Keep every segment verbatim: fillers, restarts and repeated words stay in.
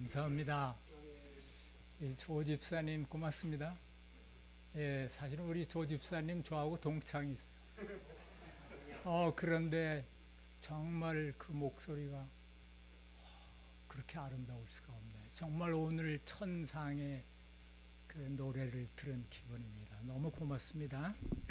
감사합니다. 예, 조 집사님 고맙습니다. 예, 사실은 우리 조 집사님 저하고 동창이세요. 어, 그런데 정말 그 목소리가 그렇게 아름다울 수가 없네요. 정말 오늘 천상의 그 노래를 들은 기분입니다. 너무 고맙습니다.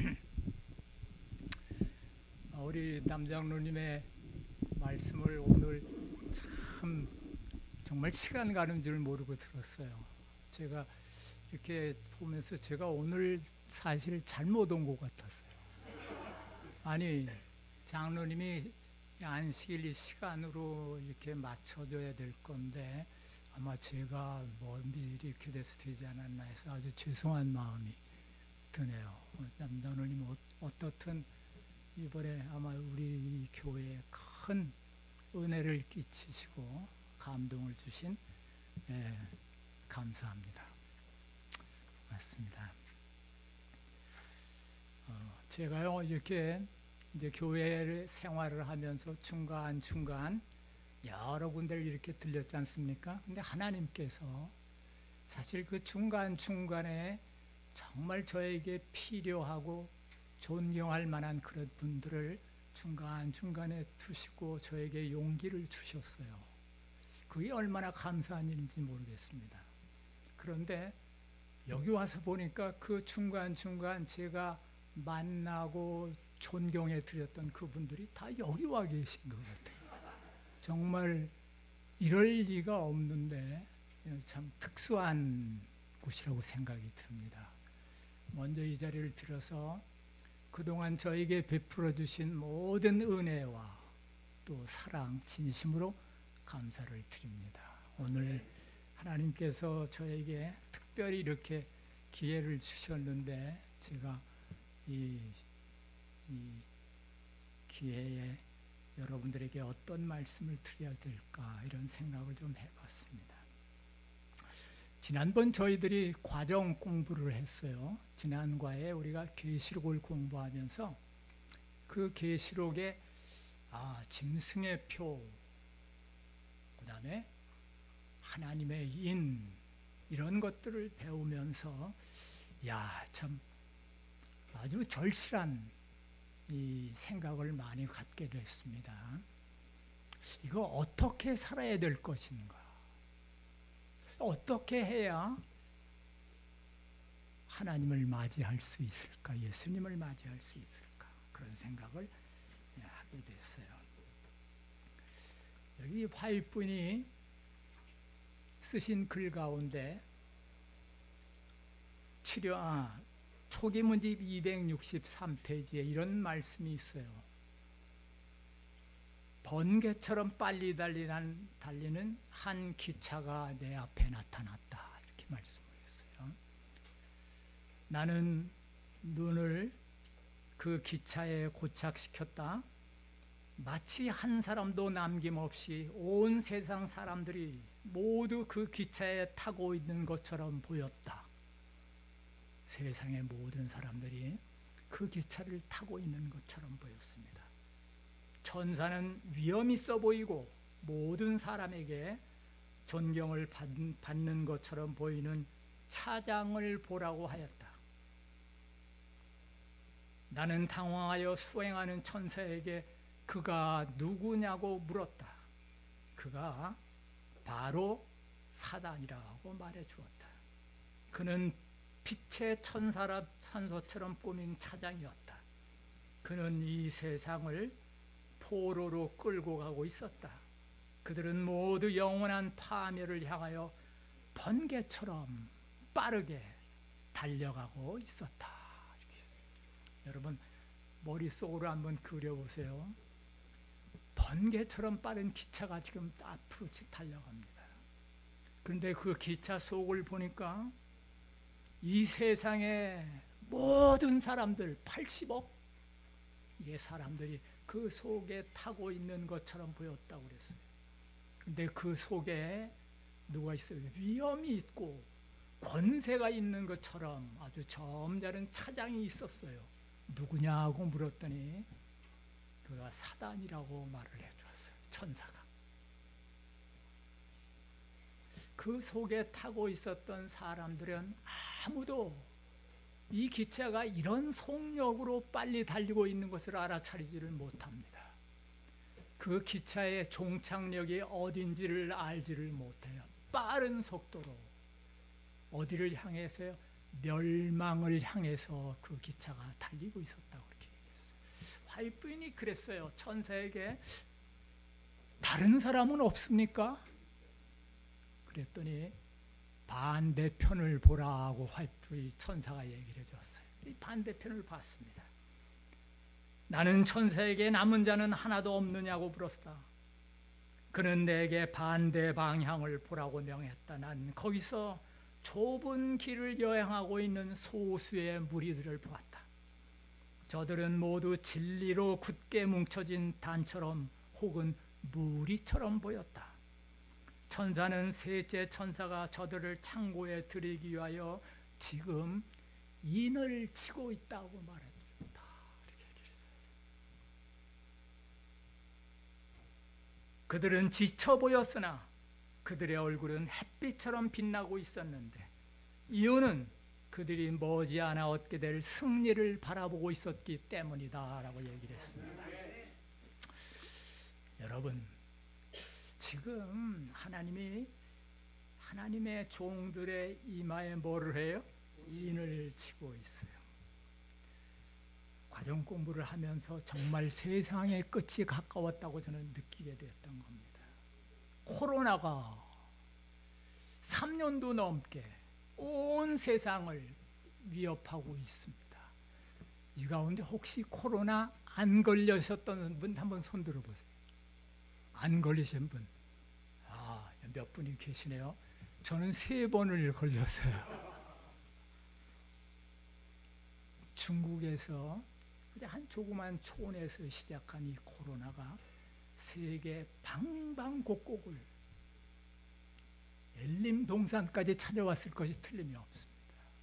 우리 남장로님의 말씀을 오늘 참 정말 시간 가는 줄 모르고 들었어요. 제가 이렇게 보면서 제가 오늘 사실 잘못 온 것 같았어요. 아니, 장로님이 안식일 이 시간으로 이렇게 맞춰줘야 될 건데 아마 제가 뭐 미리 이렇게 돼서 되지 않았나 해서 아주 죄송한 마음이 드네요. 남장로님 어떻든 이번에 아마 우리 교회에 큰 은혜를 끼치시고 감동을 주신, 예, 감사합니다. 고맙습니다. 어, 제가요 이렇게 이제 교회 생활을 하면서 중간 중간 여러 군데를 이렇게 들렸지 않습니까? 근데 하나님께서 사실 그 중간 중간에 정말 저에게 필요하고 존경할 만한 그런 분들을 중간 중간에 두시고 저에게 용기를 주셨어요. 그게 얼마나 감사한 일인지 모르겠습니다. 그런데 여기 와서 보니까 그 중간중간 제가 만나고 존경해 드렸던 그분들이 다 여기 와 계신 것 같아요. 정말 이럴 리가 없는데 참 특수한 곳이라고 생각이 듭니다. 먼저 이 자리를 빌어서 그동안 저에게 베풀어 주신 모든 은혜와 또 사랑 진심으로 감사를 드립니다. 오늘 하나님께서 저에게 특별히 이렇게 기회를 주셨는데 제가 이, 이 기회에 여러분들에게 어떤 말씀을 드려야 될까 이런 생각을 좀 해봤습니다. 지난번 저희들이 과정 공부를 했어요. 지난과에 우리가 계시록을 공부하면서 그 계시록에 아, 짐승의 표, 그 다음에 하나님의 인 이런 것들을 배우면서 야, 참 아주 절실한 이 생각을 많이 갖게 됐습니다. 이거 어떻게 살아야 될 것인가? 어떻게 해야 하나님을 맞이할 수 있을까? 예수님을 맞이할 수 있을까? 그런 생각을 하게 됐어요. 여기 화이분이 쓰신 글 가운데 치료, 아, 초기 문집 이백육십삼 페이지에 이런 말씀이 있어요. 번개처럼 빨리 달리는, 달리는 한 기차가 내 앞에 나타났다. 이렇게 말씀을 했어요. 나는 눈을 그 기차에 고착시켰다. 마치 한 사람도 남김없이 온 세상 사람들이 모두 그 기차에 타고 있는 것처럼 보였다. 세상의 모든 사람들이 그 기차를 타고 있는 것처럼 보였습니다. 천사는 위험 있어 보이고 모든 사람에게 존경을 받는 것처럼 보이는 차장을 보라고 하였다. 나는 당황하여 수행하는 천사에게 그가 누구냐고 물었다. 그가 바로 사단이라고 말해 주었다. 그는 빛의 천사라 산소처럼 꾸민 차장이었다. 그는 이 세상을 포로로 끌고 가고 있었다. 그들은 모두 영원한 파멸을 향하여 번개처럼 빠르게 달려가고 있었다. 여러분 머릿속으로 한번 그려보세요. 번개처럼 빠른 기차가 지금 앞으로 달려갑니다. 그런데 그 기차 속을 보니까 이 세상의 모든 사람들 팔십억 의 사람들이 그 속에 타고 있는 것처럼 보였다고 그랬어요. 그런데 그 속에 누가 있어요? 위험이 있고 권세가 있는 것처럼 아주 점잖은 차장이 있었어요. 누구냐고 물었더니 그가 사단이라고 말을 해줬어요. 천사가. 그 속에 타고 있었던 사람들은 아무도 이 기차가 이런 속력으로 빨리 달리고 있는 것을 알아차리지를 못합니다. 그 기차의 종착역이 어딘지를 알지를 못해요. 빠른 속도로 어디를 향해서요? 멸망을 향해서 그 기차가 달리고 있었다고 그렇게 얘기했어요. 화이트인이 그랬어요. 천사에게 다른 사람은 없습니까? 그랬더니 반대편을 보라고 화이트인 천사가 얘기를 해줬어요. 이 반대편을 봤습니다. 나는 천사에게 남은 자는 하나도 없느냐고 물었다. 그는 내게 반대 방향을 보라고 명했다. 난 거기서 좁은 길을 여행하고 있는 소수의 무리들을 보았다. 저들은 모두 진리로 굳게 뭉쳐진 단처럼 혹은 무리처럼 보였다. 천사는 셋째 천사가 저들을 창고에 들이기 위하여 지금 인을 치고 있다고 말했다. 이렇게 얘기했어요. 그들은 지쳐 보였으나 그들의 얼굴은 햇빛처럼 빛나고 있었는데 이유는 그들이 머지않아 얻게 될 승리를 바라보고 있었기 때문이다 라고 얘기를 했습니다. 여러분, 지금 하나님이 하나님의 종들의 이마에 뭐를 해요? 인을 치고 있어요. 과정 공부를 하면서 정말 세상의 끝이 가까웠다고 저는 느끼게 되었던 겁니다. 코로나가 삼 년도 넘게 온 세상을 위협하고 있습니다. 이 가운데 혹시 코로나 안 걸리셨던 분 한번 손 들어보세요. 안 걸리신 분? 아, 몇 분이 계시네요. 저는 세 번을 걸렸어요. 중국에서 한 조그만 촌에서 시작한 이 코로나가 세계 방방곡곡을 엘림동산까지 찾아왔을 것이 틀림이 없습니다.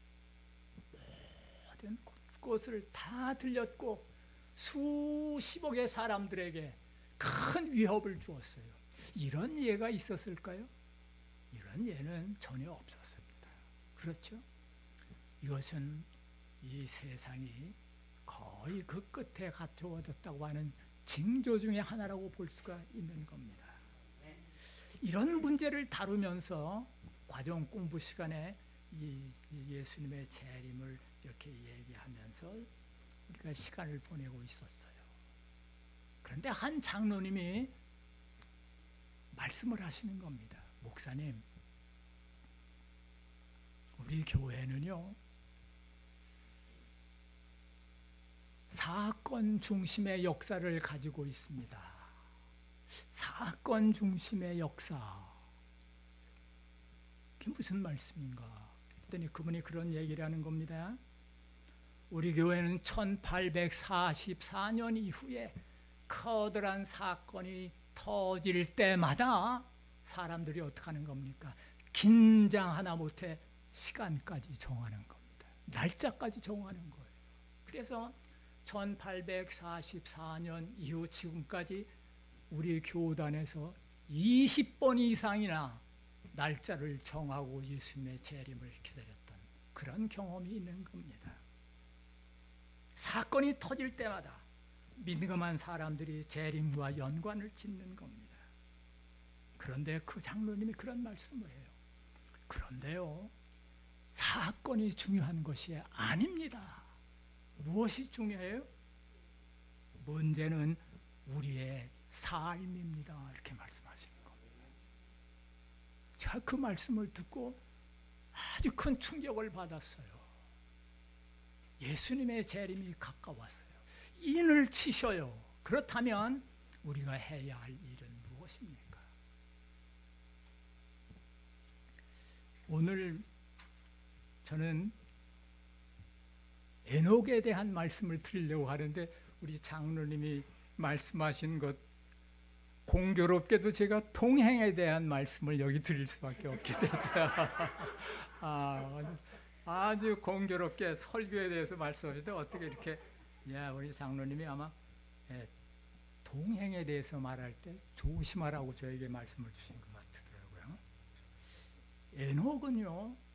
모든 곳곳을 다 들렸고 수십억의 사람들에게 큰 위협을 주었어요. 이런 예가 있었을까요? 이런 예는 전혀 없었습니다. 그렇죠? 이것은 이 세상이 거의 그 끝에 갇혀졌다고 하는 징조 중에 하나라고 볼 수가 있는 겁니다. 이런 문제를 다루면서 과정 공부 시간에 이 예수님의 재림을 이렇게 얘기하면서 우리가 시간을 보내고 있었어요. 그런데 한 장로님이 말씀을 하시는 겁니다. 목사님, 우리 교회는요 사건 중심의 역사를 가지고 있습니다. 사건 중심의 역사. 그게 무슨 말씀인가? 그랬더니 그분이 그런 얘기를 하는 겁니다. 우리 교회는 천팔백사십사 년 이후에 커다란 사건이 터질 때마다 사람들이 어떻게 하는 겁니까? 긴장 하나 못해 시간까지 정하는 겁니다. 날짜까지 정하는 거예요. 그래서 천팔백사십사 년 이후 지금까지 우리 교단에서 이십 번 이상이나 날짜를 정하고 예수님의 재림을 기다렸던 그런 경험이 있는 겁니다. 사건이 터질 때마다 민감한 사람들이 재림과 연관을 짓는 겁니다. 그런데 그 장로님이 그런 말씀을 해요. 그런데요, 사건이 중요한 것이 아닙니다. 무엇이 중요해요? 문제는 우리의 삶입니다. 이렇게 말씀하시는 겁니다. 제가 그 말씀을 듣고 아주 큰 충격을 받았어요. 예수님의 재림이 가까웠어요. 인을 치셔요. 그렇다면 우리가 해야 할 일은 무엇입니까? 오늘 저는 에녹에 대한 말씀을 드리려고 하는데 우리 장로님이 말씀하신 것 공교롭게도 제가 동행에 대한 말씀을 여기 드릴 수밖에 없게 됐어요. 아, 아주, 아주 공교롭게 설교에 대해서 말씀하시는데 어떻게 이렇게 야, 우리 장로님이 아마 예, 동행에 대해서 말할 때 조심하라고 저에게 말씀을 주신 것 같더라고요. 에녹은요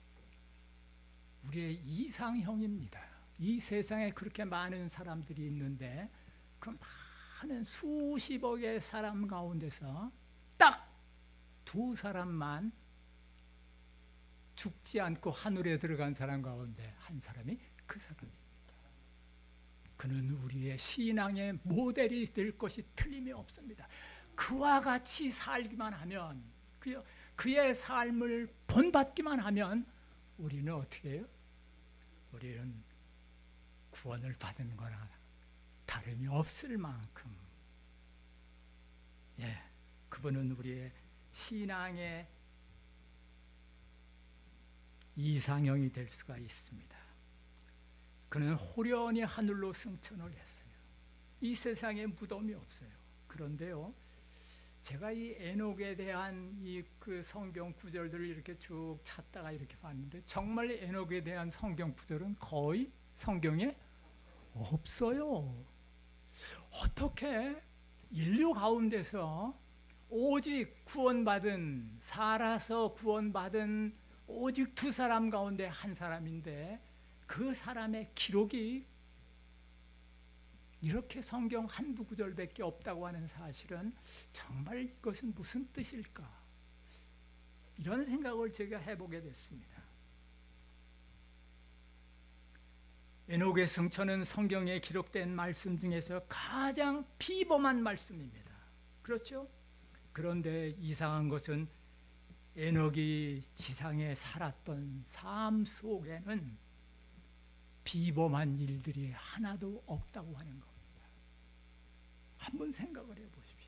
우리의 이상형입니다. 이 세상에 그렇게 많은 사람들이 있는데 그 많은 수십억의 사람 가운데서 딱 두 사람만 죽지 않고 하늘에 들어간 사람 가운데 한 사람이 그 사람입니다. 그는 우리의 신앙의 모델이 될 것이 틀림이 없습니다. 그와 같이 살기만 하면, 그, 그의 삶을 본받기만 하면 우리는 어떻게 해요? 우리는 구원을 받은 거나 다름이 없을 만큼, 예, 그분은 우리의 신앙의 이상형이 될 수가 있습니다. 그는 호련히 하늘로 승천을 했어요. 이 세상에 무덤이 없어요. 그런데요, 제가 이 에녹에 대한 이 그 성경 구절들을 이렇게 쭉 찾다가 이렇게 봤는데 정말 에녹에 대한 성경 구절은 거의 성경에 없어요. 어떻게 인류 가운데서 오직 구원받은, 살아서 구원받은 오직 두 사람 가운데 한 사람인데 그 사람의 기록이 이렇게 성경 한두 구절밖에 없다고 하는 사실은 정말 이것은 무슨 뜻일까? 이런 생각을 제가 해보게 됐습니다. 에녹의 승천은 성경에 기록된 말씀 중에서 가장 비범한 말씀입니다. 그렇죠? 그런데 이상한 것은 에녹이 지상에 살았던 삶 속에는 비범한 일들이 하나도 없다고 하는 겁니다. 한번 생각을 해보십시오.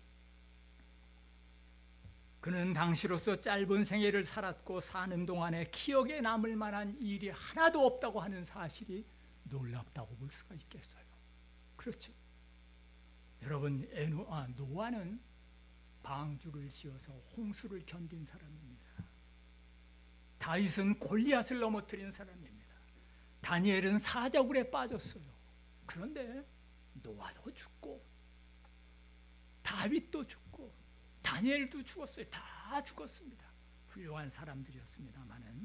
그는 당시로서 짧은 생애를 살았고 사는 동안에 기억에 남을 만한 일이 하나도 없다고 하는 사실이 놀랍다고 볼 수가 있겠어요. 그렇죠? 여러분, 에노, 아, 노아는 방주를 지어서 홍수를 견딘 사람입니다. 다윗은 골리앗을 넘어뜨린 사람입니다. 다니엘은 사자굴에 빠졌어요. 그런데 노아도 죽고 다윗도 죽고 다니엘도 죽었어요. 다 죽었습니다. 훌륭한 사람들이었습니다마는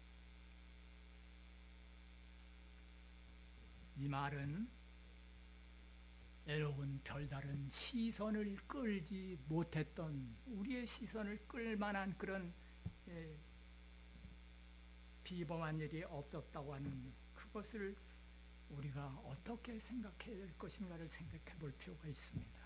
이 말은 에녹은 별다른 시선을 끌지 못했던, 우리의 시선을 끌만한 그런 예, 비범한 일이 없었다고 하는 그것을 우리가 어떻게 생각해야 될 것인가를 생각해 볼 필요가 있습니다.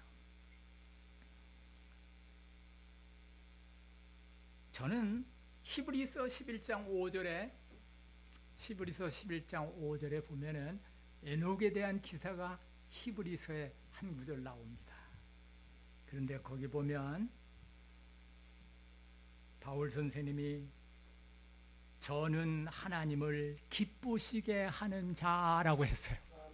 저는 히브리서 십일 장 오 절에 히브리서 십일 장 오 절에 보면은 에녹에 대한 기사가 히브리서에 한 구절 나옵니다. 그런데 거기 보면 바울 선생님이 저는 하나님을 기쁘시게 하는 자라고 했어요.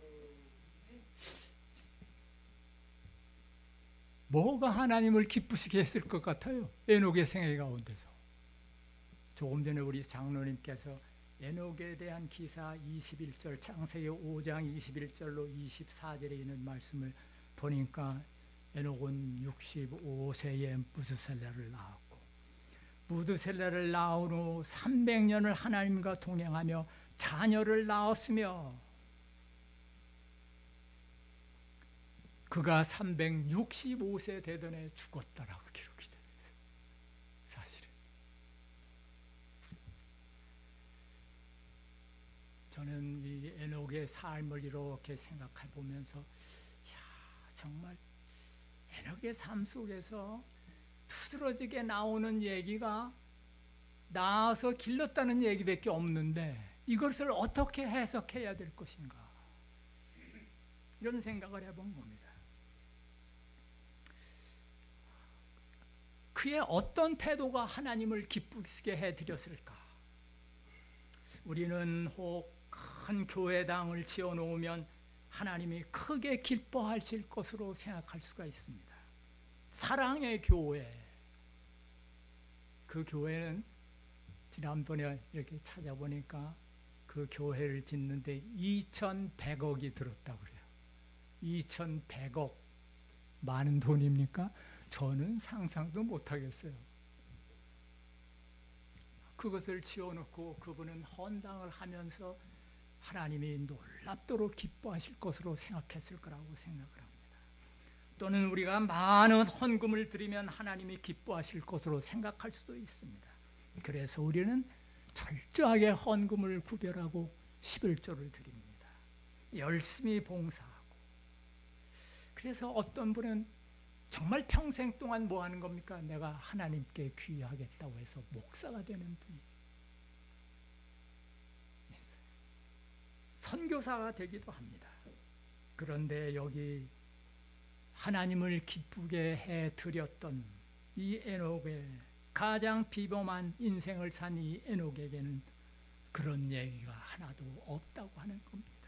뭐가 하나님을 기쁘시게 했을 것 같아요? 에녹의 생애 가운데서. 조금 전에 우리 장로님께서 에녹에 대한 기사 이십일 절, 창세기 오 장 이십일 절로 이십사 절에 있는 말씀을 보니까 에녹은 육십오 세에 무드셀라를 낳았고 무드셀라를 낳은 후 삼백 년을 하나님과 동행하며 자녀를 낳았으며 그가 삼백육십오 세 되던 해 죽었다라고 기록이 되어 있어요. 사실은 저는 이 에녹의 삶을 이렇게 생각해 보면서 야, 정말 에녹의 삶 속에서 두드러지게 나오는 얘기가 낳아서 길렀다는 얘기밖에 없는데 이것을 어떻게 해석해야 될 것인가, 이런 생각을 해본 겁니다. 그의 어떤 태도가 하나님을 기쁘시게 해드렸을까? 우리는 혹 큰 교회당을 지어놓으면 하나님이 크게 기뻐하실 것으로 생각할 수가 있습니다. 사랑의 교회, 그 교회는 지난번에 이렇게 찾아보니까 그 교회를 짓는데 이천백억이 들었다고 그래요. 이천백억 많은 돈입니까? 저는 상상도 못하겠어요. 그것을 지어놓고 그분은 헌당을 하면서 하나님이 놀랍도록 기뻐하실 것으로 생각했을 거라고 생각을 합니다. 또는 우리가 많은 헌금을 드리면 하나님이 기뻐하실 것으로 생각할 수도 있습니다. 그래서 우리는 철저하게 헌금을 구별하고 십일조를 드립니다. 열심히 봉사하고. 그래서 어떤 분은 정말 평생 동안 뭐 하는 겁니까? 내가 하나님께 귀하겠다고 해서 목사가 되는 분이 있어요. 선교사가 되기도 합니다. 그런데 여기 하나님을 기쁘게 해드렸던 이 에녹의 가장 비범한 인생을 산 이 에녹에게는 그런 얘기가 하나도 없다고 하는 겁니다.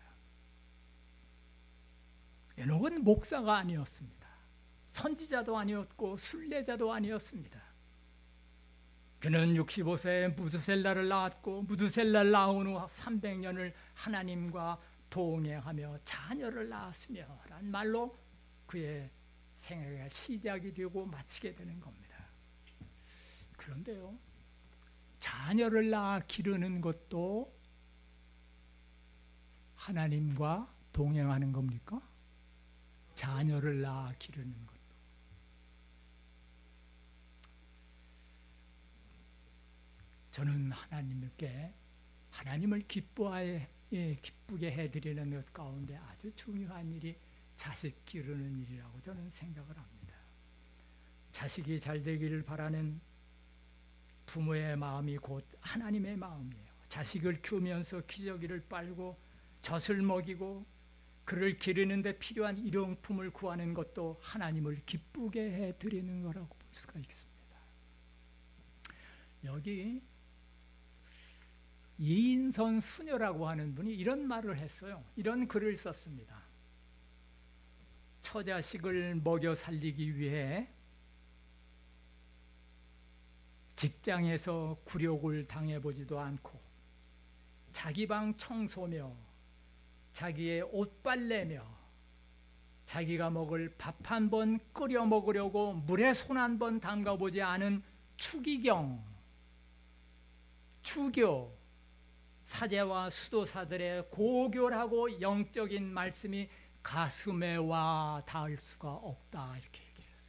에녹은 목사가 아니었습니다. 선지자도 아니었고 순례자도 아니었습니다. 그는 육십오 세에 무드셀라를 낳았고 무드셀라를 낳은 후 삼백 년을 하나님과 동행하며 자녀를 낳았으며 라는 말로 그의 생애가 시작이 되고 마치게 되는 겁니다. 그런데요, 자녀를 낳아 기르는 것도 하나님과 동행하는 겁니까? 자녀를 낳아 기르는 것도. 저는 하나님께 하나님을 기뻐하게, 기쁘게 해드리는 것 가운데 아주 중요한 일이 자식 기르는 일이라고 저는 생각을 합니다. 자식이 잘 되기를 바라는 부모의 마음이 곧 하나님의 마음이에요. 자식을 키우면서 기저귀를 빨고 젖을 먹이고 그를 기르는 데 필요한 일용품을 구하는 것도 하나님을 기쁘게 해드리는 거라고 볼 수가 있습니다. 여기 이인선 수녀라고 하는 분이 이런 말을 했어요. 이런 글을 썼습니다. 처자식을 먹여 살리기 위해 직장에서 굴욕을 당해보지도 않고 자기 방 청소며 자기의 옷 빨래며 자기가 먹을 밥 한 번 끓여 먹으려고 물에 손 한 번 담가보지 않은 추기경, 추교, 사제와 수도사들의 고결하고 영적인 말씀이 가슴에 와 닿을 수가 없다, 이렇게 얘기를 했어요.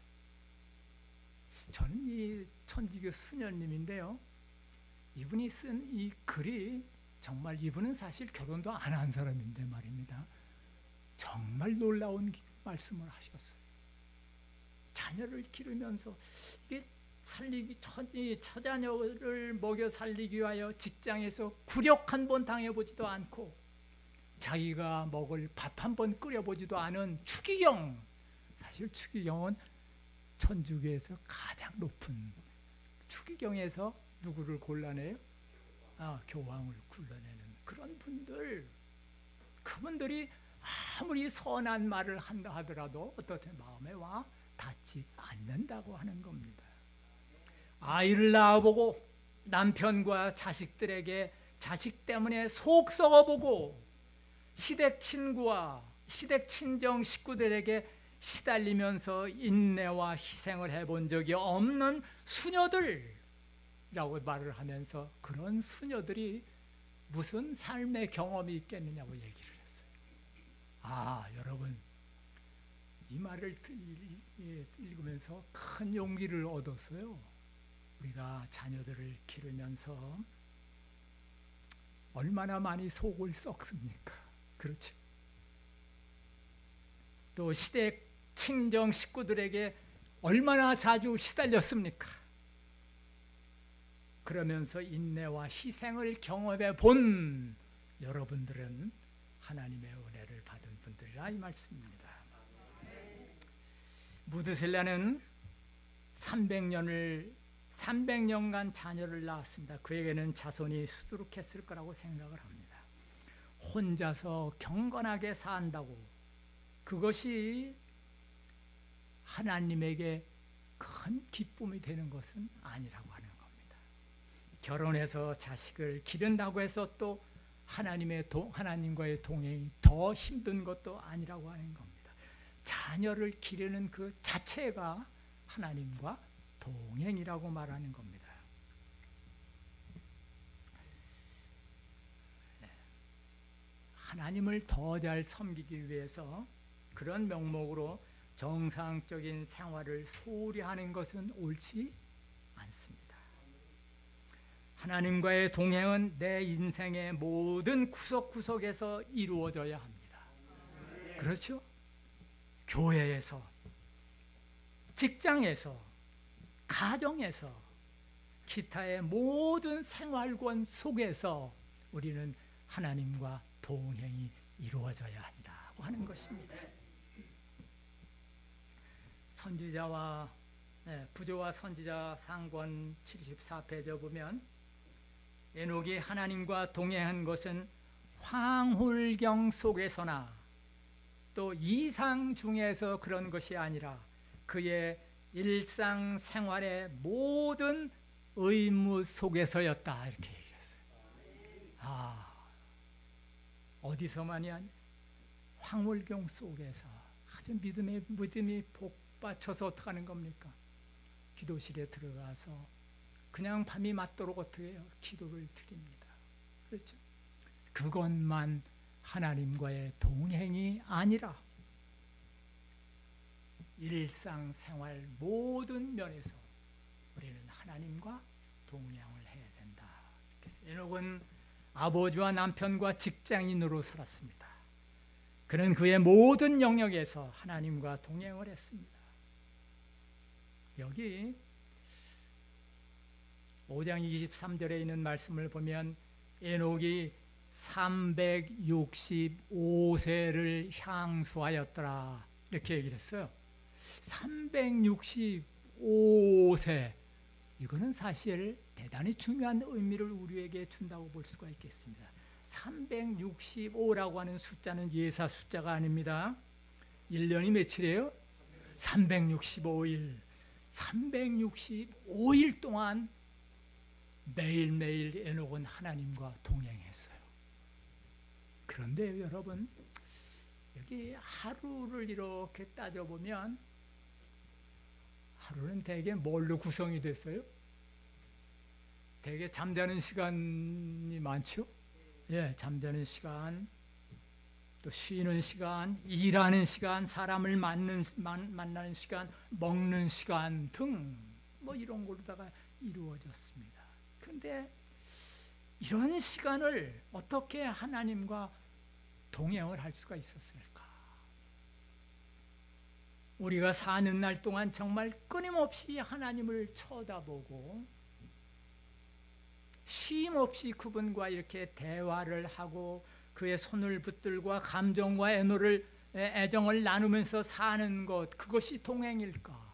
저는 이 천지교 수녀님인데요, 이분이 쓴 이 글이 정말, 이분은 사실 결혼도 안 한 사람인데 말입니다, 정말 놀라운 말씀을 하셨어요. 자녀를 기르면서 이게 살리기, 처지, 처자녀를 먹여 살리기 위하여 직장에서 굴욕 한 번 당해보지도 않고 자기가 먹을 밥 한 번 끓여보지도 않은 추기경, 사실 추기경은 천주교에서 가장 높은, 추기경에서 누구를 골라내요? 아, 교황을 골라내는 그런 분들, 그분들이 아무리 선한 말을 한다 하더라도 어떻게 마음에 와 닿지 않는다고 하는 겁니다. 아이를 낳아보고 남편과 자식들에게 자식 때문에 속 썩어보고 시댁 친구와 시댁 친정 식구들에게 시달리면서 인내와 희생을 해본 적이 없는 수녀들이라고 말을 하면서 그런 수녀들이 무슨 삶의 경험이 있겠느냐고 얘기를 했어요. 아, 여러분, 이 말을 읽으면서 큰 용기를 얻었어요. 우리가 자녀들을 기르면서 얼마나 많이 속을 썩습니까? 그렇죠. 또 시댁 친정 식구들에게 얼마나 자주 시달렸습니까? 그러면서 인내와 희생을 경험해 본 여러분들은 하나님의 은혜를 받은 분들이라 이 말씀입니다. 무드셀라는 삼백 년을 삼백 년간 자녀를 낳았습니다. 그에게는 자손이 수두룩했을 거라고 생각을 합니다. 혼자서 경건하게 산다고 그것이 하나님에게 큰 기쁨이 되는 것은 아니라고 하는 겁니다. 결혼해서 자식을 기른다고 해서 또 하나님의 동, 하나님과의 동행이 더 힘든 것도 아니라고 하는 겁니다. 자녀를 기르는 그 자체가 하나님과 동행이라고 말하는 겁니다. 하나님을 더 잘 섬기기 위해서 그런 명목으로 정상적인 생활을 소홀히 하는 것은 옳지 않습니다. 하나님과의 동행은 내 인생의 모든 구석구석에서 이루어져야 합니다. 그렇죠? 교회에서, 직장에서, 가정에서, 기타의 모든 생활권 속에서 우리는 하나님과 동행이 이루어져야 한다고 하는 것입니다. 선지자와 네, 부조와 선지자 상권 칠십사 페이지 보면 에녹이 하나님과 동행한 것은 황홀경 속에서나 또 이상 중에서 그런 것이 아니라 그의 일상생활의 모든 의무 속에서였다, 이렇게 얘기했어요. 아, 어디서만이 아니 황홀경 속에서 아주 믿음의 믿음이 복받쳐서 어떻게 하는 겁니까? 기도실에 들어가서 그냥 밤이 맞도록 어떻게 해요? 기도를 드립니다. 그렇죠? 그것만 하나님과의 동행이 아니라 일상생활 모든 면에서 우리는 하나님과 동행을 해야 된다. 에녹은 아버지와 남편과 직장인으로 살았습니다. 그는 그의 모든 영역에서 하나님과 동행을 했습니다. 여기 오 장 이십삼 절에 있는 말씀을 보면 에녹이 삼백육십오 세를 향수하였더라, 이렇게 얘기를 했어요. 삼백육십오 세, 이거는 사실 대단히 중요한 의미를 우리에게 준다고 볼 수가 있겠습니다. 삼백육십오라고 하는 숫자는 예사 숫자가 아닙니다. 일 년이 며칠이에요? 삼백육십오 일. 삼백육십오 일 동안 매일매일 에녹은 하나님과 동행했어요. 그런데 여러분, 여기 하루를 이렇게 따져보면 하루는 대개 뭘로 구성이 됐어요? 대개 잠자는 시간이 많죠? 예, 잠자는 시간, 또 쉬는 시간, 일하는 시간, 사람을 만나는, 만나는 시간, 먹는 시간 등 뭐 이런 걸로다가 이루어졌습니다. 그런데 이런 시간을 어떻게 하나님과 동행을 할 수가 있었을까? 우리가 사는 날 동안 정말 끊임없이 하나님을 쳐다보고 쉼없이 그분과 이렇게 대화를 하고 그의 손을 붙들고 감정과 애노를, 애정을 나누면서 사는 것, 그것이 동행일까?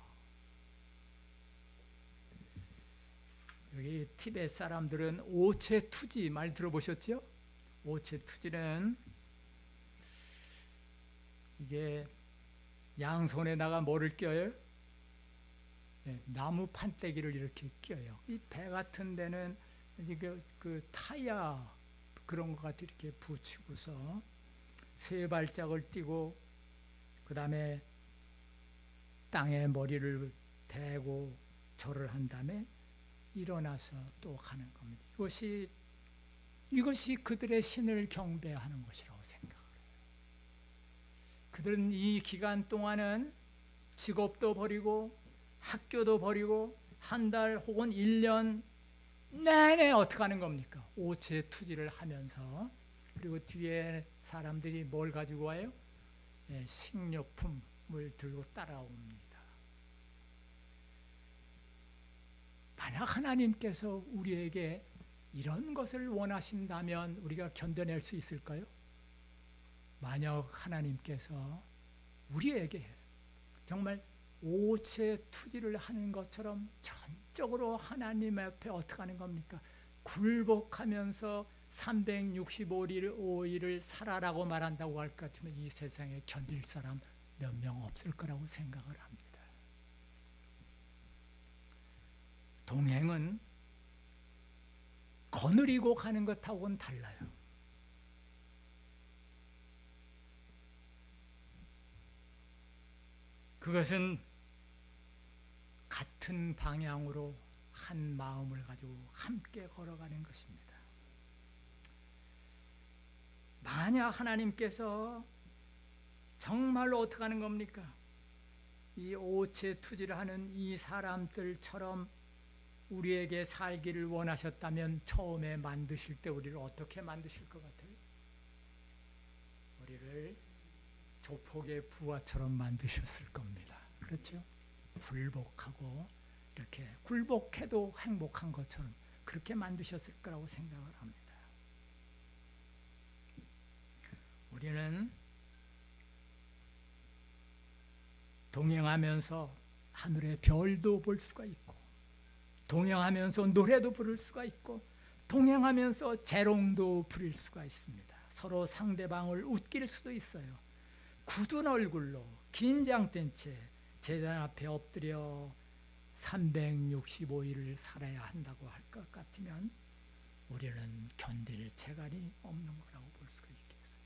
여기 티베트 사람들은 오체투지 말 들어보셨죠? 오체투지는 이게 양손에다가 뭐를 껴요? 네, 나무 판때기를 이렇게 껴요. 이 배 같은 데는 이게 그 타야 그런 것 같이 이렇게 붙이고서 세 발짝을 띄고 그 다음에 땅에 머리를 대고 절을 한 다음에 일어나서 또 가는 겁니다. 이것이 이것이 그들의 신을 경배하는 것이라고 생각을 해요. 그들은 이 기간 동안은 직업도 버리고 학교도 버리고 한 달 혹은 일 년 내내 어떻게 하는 겁니까? 오체투지를 하면서, 그리고 뒤에 사람들이 뭘 가지고 와요? 예, 식료품을 들고 따라옵니다. 만약 하나님께서 우리에게 이런 것을 원하신다면 우리가 견뎌낼 수 있을까요? 만약 하나님께서 우리에게 정말 오체투지를 하는 것처럼 전적으로 하나님 앞에 어떻게 하는 겁니까? 굴복하면서 삼백육십오 일을 살아라고 말한다고 할 것 같으면 이 세상에 견딜 사람 몇 명 없을 거라고 생각을 합니다. 동행은 거느리고 가는 것하고는 달라요. 그것은 같은 방향으로 한 마음을 가지고 함께 걸어가는 것입니다. 만약 하나님께서 정말로 어떻게 하는 겁니까? 이 오체 투지를 하는 이 사람들처럼 우리에게 살기를 원하셨다면 처음에 만드실 때 우리를 어떻게 만드실 것 같아요? 우리를 조폭의 부하처럼 만드셨을 겁니다. 그렇죠? 굴복하고 이렇게 굴복해도 행복한 것처럼 그렇게 만드셨을 거라고 생각을 합니다. 우리는 동행하면서 하늘의 별도 볼 수가 있고, 동행하면서 노래도 부를 수가 있고, 동행하면서 재롱도 부릴 수가 있습니다. 서로 상대방을 웃길 수도 있어요. 굳은 얼굴로 긴장된 채 제단 앞에 엎드려 삼백육십오 일을 살아야 한다고 할 것 같으면 우리는 견딜 재간이 없는 거라고 볼 수가 있겠어요.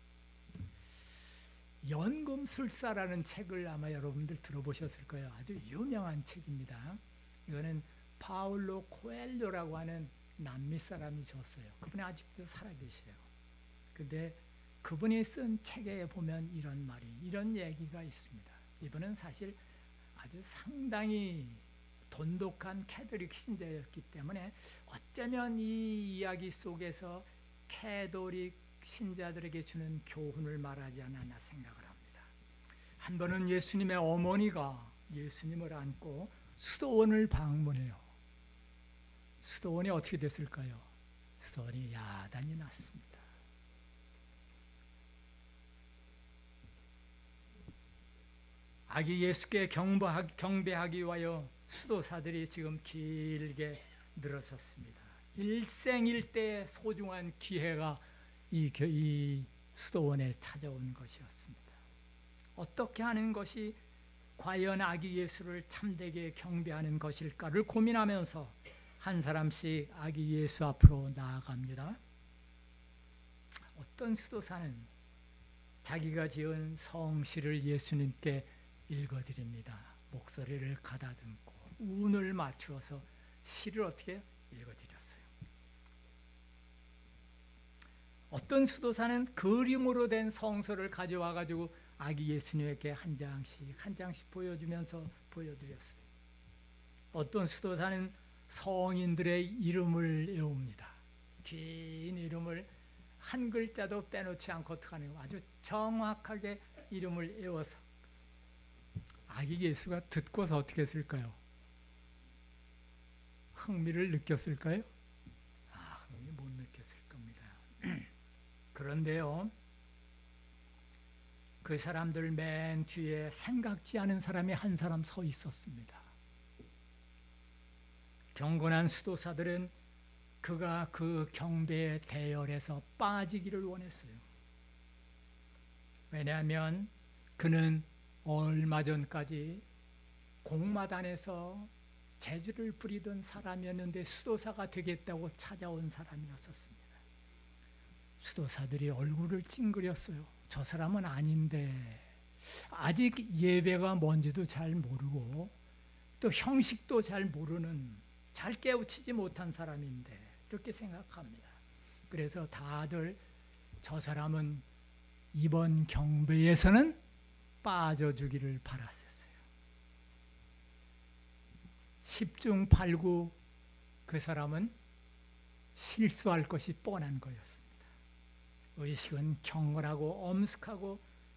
연금술사라는 책을 아마 여러분들 들어보셨을 거예요. 아주 유명한 책입니다. 이거는 파울로 코엘료라고 하는 남미 사람이 줬어요. 그분이 아직도 살아계세요. 근데 그분이 쓴 책에 보면 이런 말이, 이런 얘기가 있습니다. 이분은 사실 아주 상당히 돈독한 캐톨릭 신자였기 때문에 어쩌면 이 이야기 속에서 캐톨릭 신자들에게 주는 교훈을 말하지 않았나 생각을 합니다. 한 번은 예수님의 어머니가 예수님을 안고 수도원을 방문해요. 수도원이 어떻게 됐을까요? 수도원이 야단이 났습니다. 아기 예수께 경배하기, 경배하기 위하여 수도사들이 지금 길게 늘어섰습니다. 일생일대의 소중한 기회가 이, 이 수도원에 찾아온 것이었습니다. 어떻게 하는 것이 과연 아기 예수를 참되게 경배하는 것일까를 고민하면서 한 사람씩 아기 예수 앞으로 나아갑니다. 어떤 수도사는 자기가 지은 성시를 예수님께 읽어드립니다. 목소리를 가다듬고 운을 맞추어서 시를 어떻게 읽어드렸어요. 어떤 수도사는 그림으로 된 성서를 가져와 가지고 아기 예수님에게 한 장씩 한 장씩 보여주면서 보여드렸어요. 어떤 수도사는 성인들의 이름을 외웁니다. 긴 이름을 한 글자도 빼놓지 않고 어떻게 하는 아주 정확하게 이름을 외워서 아기 예수가 듣고서 어떻게 했을까요? 흥미를 느꼈을까요? 아, 흥미 못 느꼈을 겁니다. 그런데요, 그 사람들 맨 뒤에 생각지 않은 사람이 한 사람 서 있었습니다. 경건한 수도사들은 그가 그 경배의 대열에서 빠지기를 원했어요. 왜냐하면 그는 얼마 전까지 공마단에서 재주를 부리던 사람이었는데 수도사가 되겠다고 찾아온 사람이었습니다. 수도사들이 얼굴을 찡그렸어요. 저 사람은 아닌데, 아직 예배가 뭔지도 잘 모르고 또 형식도 잘 모르는, 잘 깨우치지 못한 사람인데, 이렇게 생각합니다. 그래서 다들 저 사람은 이번 경배에서는 빠져주기를 바랐었어요. 십중팔구 그 사람은 실수할 것이 뻔한 거였습니다. 의식은 경건하고 엄숙하고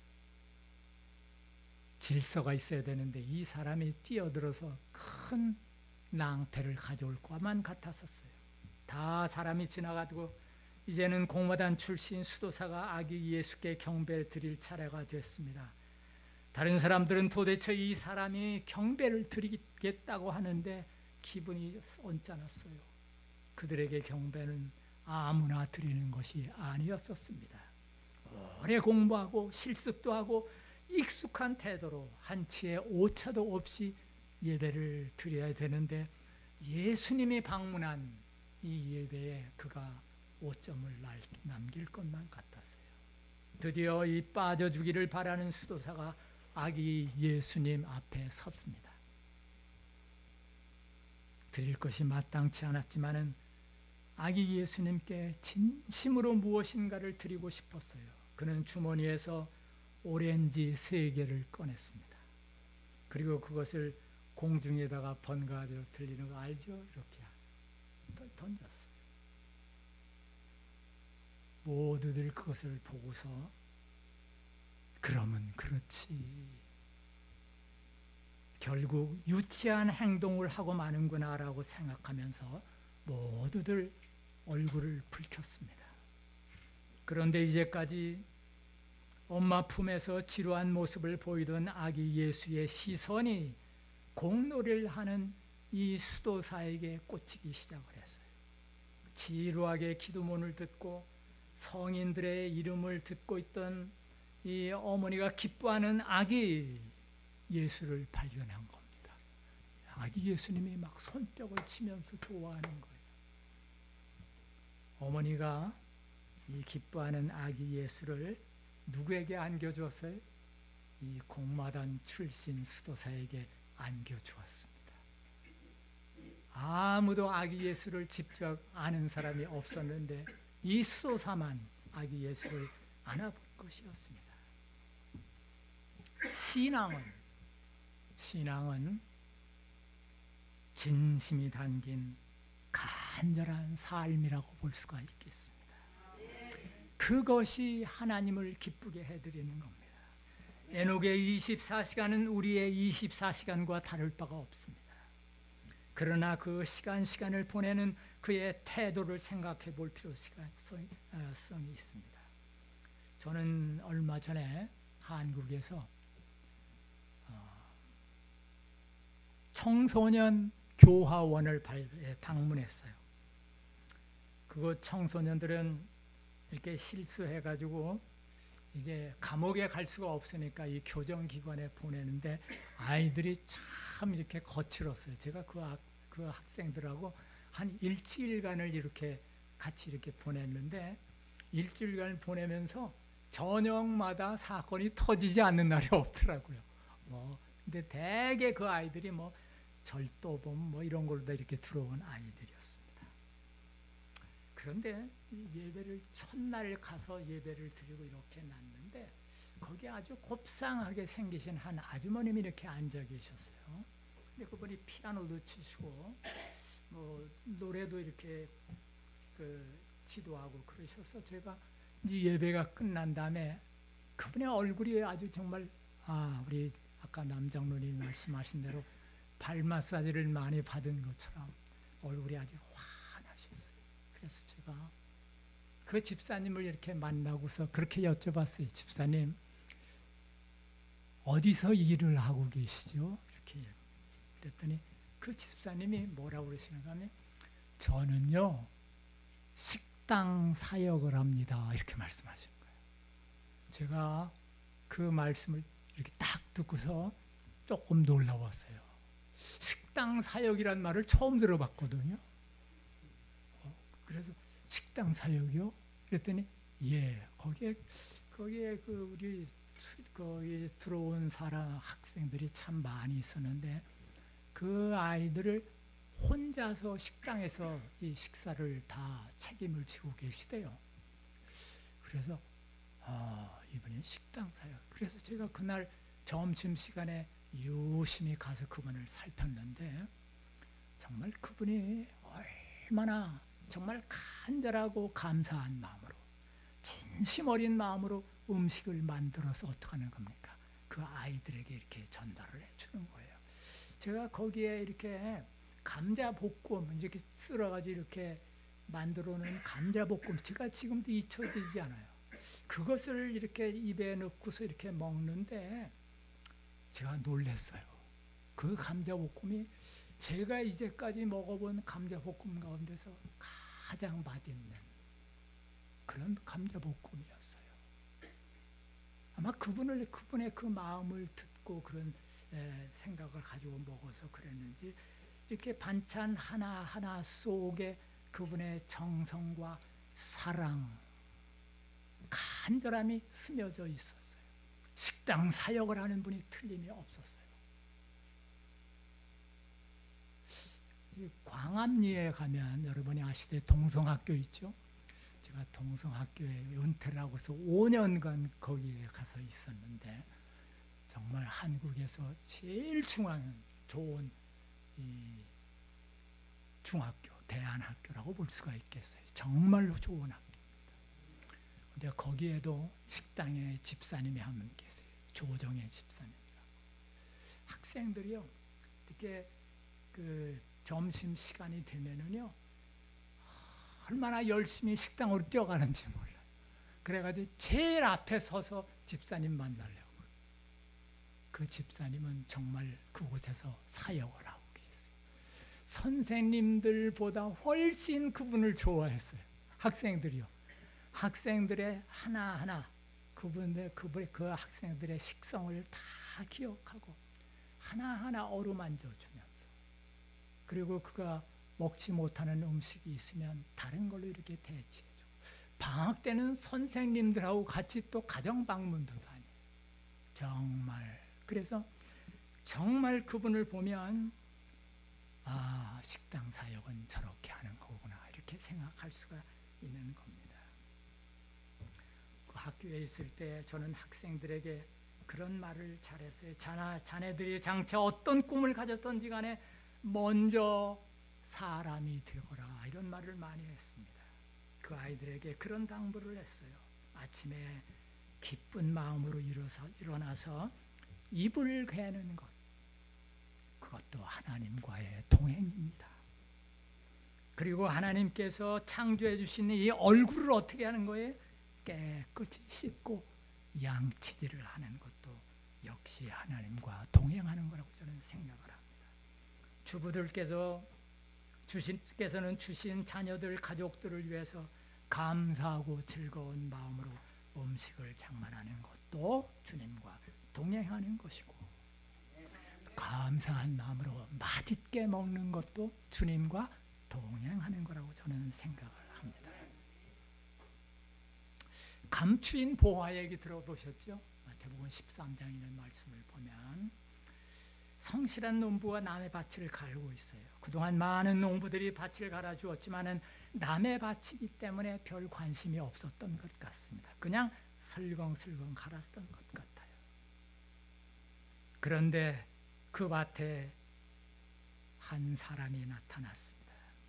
질서가 있어야 되는데 이 사람이 뛰어들어서 큰 낭패를 가져올 것만 같았었어요. 다 사람이 지나가고 이제는 공마단 출신 수도사가 아기 예수께 경배를 드릴 차례가 됐습니다. 다른 사람들은 도대체 이 사람이 경배를 드리겠다고 하는데 기분이 언짢았어요. 그들에게 경배는 아무나 드리는 것이 아니었었습니다. 오래 공부하고 실습도 하고 익숙한 태도로 한치의 오차도 없이 예배를 드려야 되는데 예수님이 방문한 이 예배에 그가 오점을 남길 것만 같았어요. 드디어 이 빠져주기를 바라는 수도사가 아기 예수님 앞에 섰습니다. 드릴 것이 마땅치 않았지만은 아기 예수님께 진심으로 무엇인가를 드리고 싶었어요. 그는 주머니에서 오렌지 세 개를 꺼냈습니다. 그리고 그것을 공중에다가 번가져 들리는 거 알죠? 이렇게 던졌어요. 모두들 그것을 보고서 그러면 그렇지, 결국 유치한 행동을 하고 마는구나 라고 생각하면서 모두들 얼굴을 붉혔습니다. 그런데 이제까지 엄마 품에서 지루한 모습을 보이던 아기 예수의 시선이 공놀이를 하는 이 수도사에게 꽂히기 시작을 했어요. 지루하게 기도문을 듣고 성인들의 이름을 듣고 있던 이 어머니가 기뻐하는 아기 예수를 발견한 겁니다. 아기 예수님이 막 손뼉을 치면서 좋아하는 거예요. 어머니가 이 기뻐하는 아기 예수를 누구에게 안겨주었어요? 이 공마단 출신 수도사에게 안겨주었습니다. 아무도 아기 예수를 직접 아는 사람이 없었는데 이 수도사만 아기 예수를 안아본 것이었습니다. 신앙은 신앙은 진심이 담긴 간절한 삶이라고 볼 수가 있겠습니다. 그것이 하나님을 기쁘게 해드리는 겁니다. 에녹의 이십사 시간은 우리의 이십사 시간과 다를 바가 없습니다. 그러나 그 시간 시간을 보내는 그의 태도를 생각해 볼 필요성이 있습니다. 저는 얼마 전에 한국에서 청소년 교화원을 방문했어요. 그 청소년들은 이렇게 실수해가지고 이제 감옥에 갈 수가 없으니까 이 교정기관에 보내는데 아이들이 참 이렇게 거칠었어요. 제가 그, 학, 그 학생들하고 한 일주일간을 이렇게 같이 이렇게 보냈는데 일주일간을 보내면서 저녁마다 사건이 터지지 않는 날이 없더라고요. 뭐 근데 대개 그 아이들이 뭐 절도범 뭐 이런 걸로 다 이렇게 들어온 아이들이었습니다. 그런데 예배를 첫날 가서 예배를 드리고 이렇게 났는데 거기에 아주 곱상하게 생기신 한 아주머님이 이렇게 앉아 계셨어요. 근데 그분이 피아노도 치시고 뭐 노래도 이렇게 그 지도하고 그러셔서 제가 이제 예배가 끝난 다음에 그분의 얼굴이 아주 정말 아 우리 아까 남장로님이 말씀하신 대로 발 마사지를 많이 받은 것처럼 얼굴이 아주 환하셨어요. 그래서 제가 그 집사님을 이렇게 만나고서 그렇게 여쭤봤어요. 집사님 어디서 일을 하고 계시죠? 이렇게 그랬더니 그 집사님이 뭐라고 그러시는가 하면 저는요 식당 사역을 합니다. 이렇게 말씀하신 거예요. 제가 그 말씀을 이렇게 딱 듣고서 조금 놀라웠어요. 식당 사역이란 말을 처음 들어봤거든요. 어, 그래서 식당 사역이요? 그랬더니 예, 거기에 거기에 그 우리 거기 들어온 사람 학생들이 참 많이 있었는데 그 아이들을 혼자서 식당에서 이 식사를 다 책임을 지고 계시대요. 그래서 아, 이분이 식당 사역. 그래서 제가 그날 점심 시간에 유심히 가서 그분을 살폈는데 정말 그분이 얼마나 정말 간절하고 감사한 마음으로 진심 어린 마음으로 음식을 만들어서 어떻게 하는 겁니까? 그 아이들에게 이렇게 전달을 해주는 거예요. 제가 거기에 이렇게 감자볶음 이렇게 쓸어가지고 이렇게 만들어놓은 감자볶음 제가 지금도 잊혀지지 않아요. 그것을 이렇게 입에 넣고서 이렇게 먹는데 제가 놀랐어요. 그 감자볶음이 제가 이제까지 먹어본 감자볶음 가운데서 가장 맛있는 그런 감자볶음이었어요. 아마 그분을 그분의 그 마음을 듣고 그런 에, 생각을 가지고 먹어서 그랬는지 이렇게 반찬 하나하나 속에 그분의 정성과 사랑, 간절함이 스며져 있었어요. 식당 사역을 하는 분이 틀림이 없었어요. 광암리에 가면 여러분이 아시되 동성학교 있죠. 제가 동성학교에 은퇴를 하고서 오 년간 거기에 가서 있었는데 정말 한국에서 제일 중앙 좋은 이 중학교, 대안학교라고 볼 수가 있겠어요. 정말로 좋은 학교입니다. 근데 거기에도 식당에 집사님이 한 분 계세요. 조정의 집사님이라고. 학생들이요, 이렇게 그 점심 시간이 되면은요, 얼마나 열심히 식당으로 뛰어가는지 몰라요. 그래가지고 제일 앞에 서서 집사님 만나려고. 그 집사님은 정말 그곳에서 사역을 하고 계세요. 선생님들보다 훨씬 그분을 좋아했어요. 학생들이요. 학생들의 하나하나 그분의 그분의 그 학생들의 식성을 다 기억하고 하나하나 어루만져 주면서, 그리고 그가 먹지 못하는 음식이 있으면 다른 걸로 이렇게 대체해줘. 방학 때는 선생님들하고 같이 또 가정 방문도 다녀요. 정말 그래서 정말 그분을 보면 아, 식당 사역은 저렇게 하는 거구나 이렇게 생각할 수가 있는 겁니다. 그 학교에 있을 때 저는 학생들에게 그런 말을 잘했어요. 자나, 자네들이 장차 어떤 꿈을 가졌던지 간에 먼저 사람이 되거라 이런 말을 많이 했습니다. 그 아이들에게 그런 당부를 했어요. 아침에 기쁜 마음으로 일어서, 일어나서 이불을 개는 것, 그것도 하나님과의 동행입니다. 그리고 하나님께서 창조해 주신 이 얼굴을 어떻게 하는 거예요? 깨끗이 씻고 양치질을 하는 것도 역시 하나님과 동행하는 거라고 저는 생각을 합니다. 주부들께서 주신께서는 주신 자녀들, 가족들을 위해서 감사하고 즐거운 마음으로 음식을 장만하는 것도 주님과 동행하는 것이고, 감사한 마음으로 맛있게 먹는 것도 주님과 동행하는 거라고 저는 생각을 합니다. 감추인 보화 얘기 들어보셨죠? 마태복음 십삼 장에 있는 말씀을 보면 성실한 농부가 남의 밭을 갈고 있어요. 그동안 많은 농부들이 밭을 갈아주었지만은 남의 밭이기 때문에 별 관심이 없었던 것 같습니다. 그냥 슬렁슬렁 갈았던 것 같아요. 그런데 그 밭에 한 사람이 나타났습니다.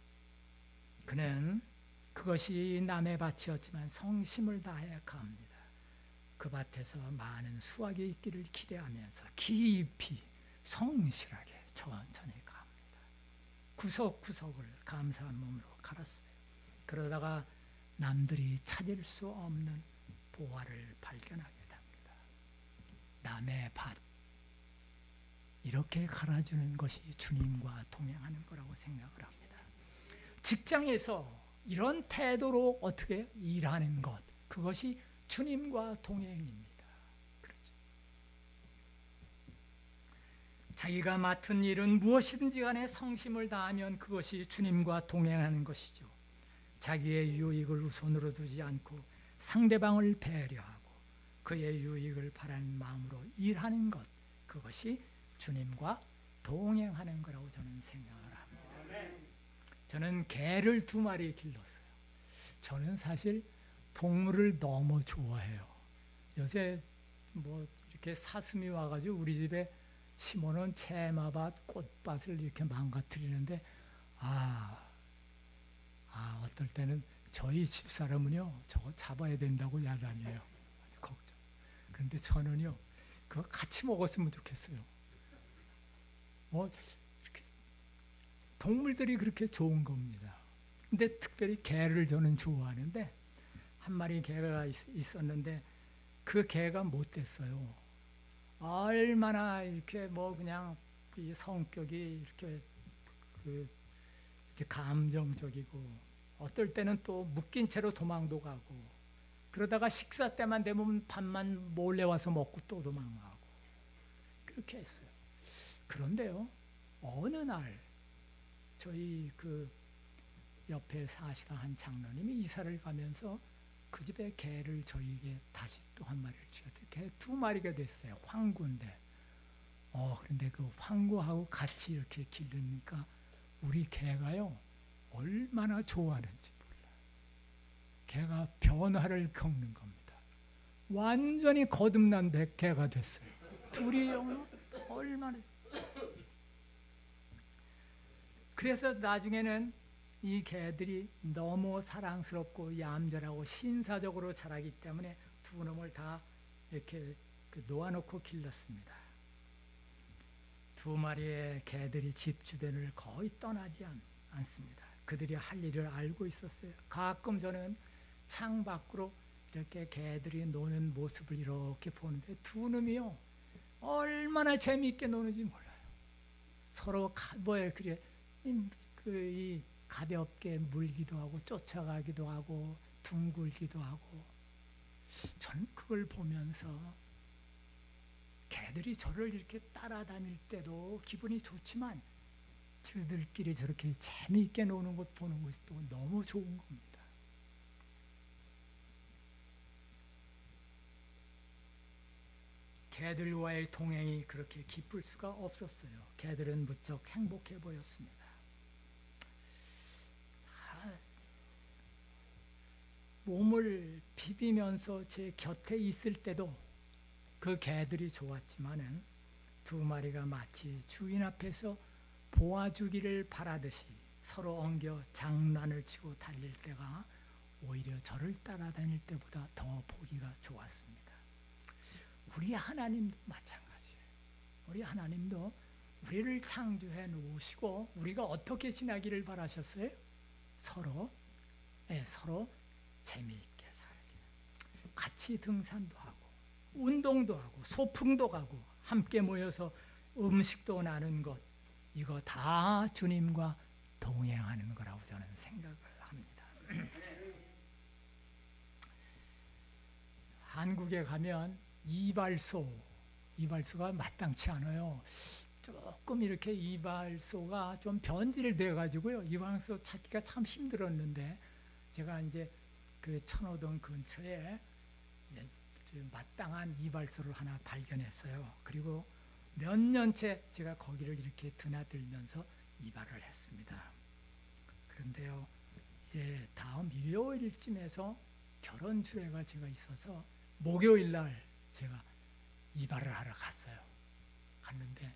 그는 그것이 남의 밭이었지만 성심을 다해 갑니다. 그 밭에서 많은 수확이 있기를 기대하면서 깊이 성실하게 천천히 갑니다. 구석구석을 감사한 몸으로 갈았어요. 그러다가 남들이 찾을 수 없는 보화를 발견하게 됩니다. 남의 밭, 이렇게 갈아주는 것이 주님과 동행하는 거라고 생각을 합니다. 직장에서 이런 태도로 어떻게 일하는 것, 그것이 주님과 동행입니다. 그렇죠. 자기가 맡은 일은 무엇이든지 간에 성심을 다하면 그것이 주님과 동행하는 것이죠. 자기의 유익을 우선으로 두지 않고 상대방을 배려하고 그의 유익을 바라는 마음으로 일하는 것, 그것이 주님과 동행하는 거라고 저는 생각을 합니다. 저는 개를 두 마리 길렀어요. 저는 사실 동물을 너무 좋아해요. 요새 뭐 이렇게 사슴이 와가지고 우리 집에 심어놓은 채마밭, 꽃밭을 이렇게 망가뜨리는데 아, 아 어떨 때는 저희 집사람은요 저거 잡아야 된다고 야단이에요. 걱정. 그런데 저는요 그거 같이 먹었으면 좋겠어요. 뭐 이렇게 동물들이 그렇게 좋은 겁니다. 근데 특별히 개를 저는 좋아하는데 한 마리 개가 있, 있었는데 그 개가 못됐어요. 얼마나 이렇게 뭐 그냥 이 성격이 이렇게 그 이렇게 감정적이고 어떨 때는 또 묶인 채로 도망도 가고 그러다가 식사 때만 되면 밥만 몰래 와서 먹고 또 도망가고 그렇게 했어요. 그런데요 어느 날 저희 그 옆에 사시던 한 장로님이 이사를 가면서 그 집에 개를 저희에게 다시 또 한 마리를 주셨대요. 개 두 마리가 됐어요. 황구인데 어 그런데 그 황구하고 같이 이렇게 기르니까 우리 개가요 얼마나 좋아하는지 몰라요. 개가 변화를 겪는 겁니다. 완전히 거듭난 개가 됐어요. 둘이 얼마나. 그래서 나중에는 이 개들이 너무 사랑스럽고 얌전하고 신사적으로 자라기 때문에 두 놈을 다 이렇게 놓아놓고 길렀습니다. 두 마리의 개들이 집 주변을 거의 떠나지 않, 않습니다. 그들이 할 일을 알고 있었어요. 가끔 저는 창 밖으로 이렇게 개들이 노는 모습을 이렇게 보는데 두 놈이요 얼마나 재미있게 노는지 몰라요. 서로 가, 뭐에 그래 그 이 가볍게 물기도 하고 쫓아가기도 하고 둥글기도 하고. 저는 그걸 보면서 개들이 저를 이렇게 따라다닐 때도 기분이 좋지만 저들끼리 저렇게 재미있게 노는 것 보는 것이 또 너무 좋은 겁니다. 개들과의 동행이 그렇게 기쁠 수가 없었어요. 개들은 무척 행복해 보였습니다. 몸을 비비면서 제 곁에 있을 때도 그 개들이 좋았지만은 두 마리가 마치 주인 앞에서 보아주기를 바라듯이 서로 엉겨 장난을 치고 달릴 때가 오히려 저를 따라다닐 때보다 더 보기가 좋았습니다. 우리 하나님도 마찬가지예요. 우리 하나님도 우리를 창조해 놓으시고 우리가 어떻게 지나기를 바라셨어요? 서로 네, 서로 재미있게 살기. 같이 등산도 하고 운동도 하고 소풍도 가고 함께 모여서 음식도 나눈 것, 이거 다 주님과 동행하는 거라고 저는 생각을 합니다. 한국에 가면 이발소, 이발소가 마땅치 않아요. 조금 이렇게 이발소가 좀 변질이 돼가지고요. 이발소 찾기가 참 힘들었는데 제가 이제 그 천호동 근처에 마땅한 이발소를 하나 발견했어요. 그리고 몇 년째 제가 거기를 이렇게 드나들면서 이발을 했습니다. 그런데요, 이제 다음 일요일쯤에서 결혼 주례가 제가 있어서 목요일 날 제가 이발을 하러 갔어요. 갔는데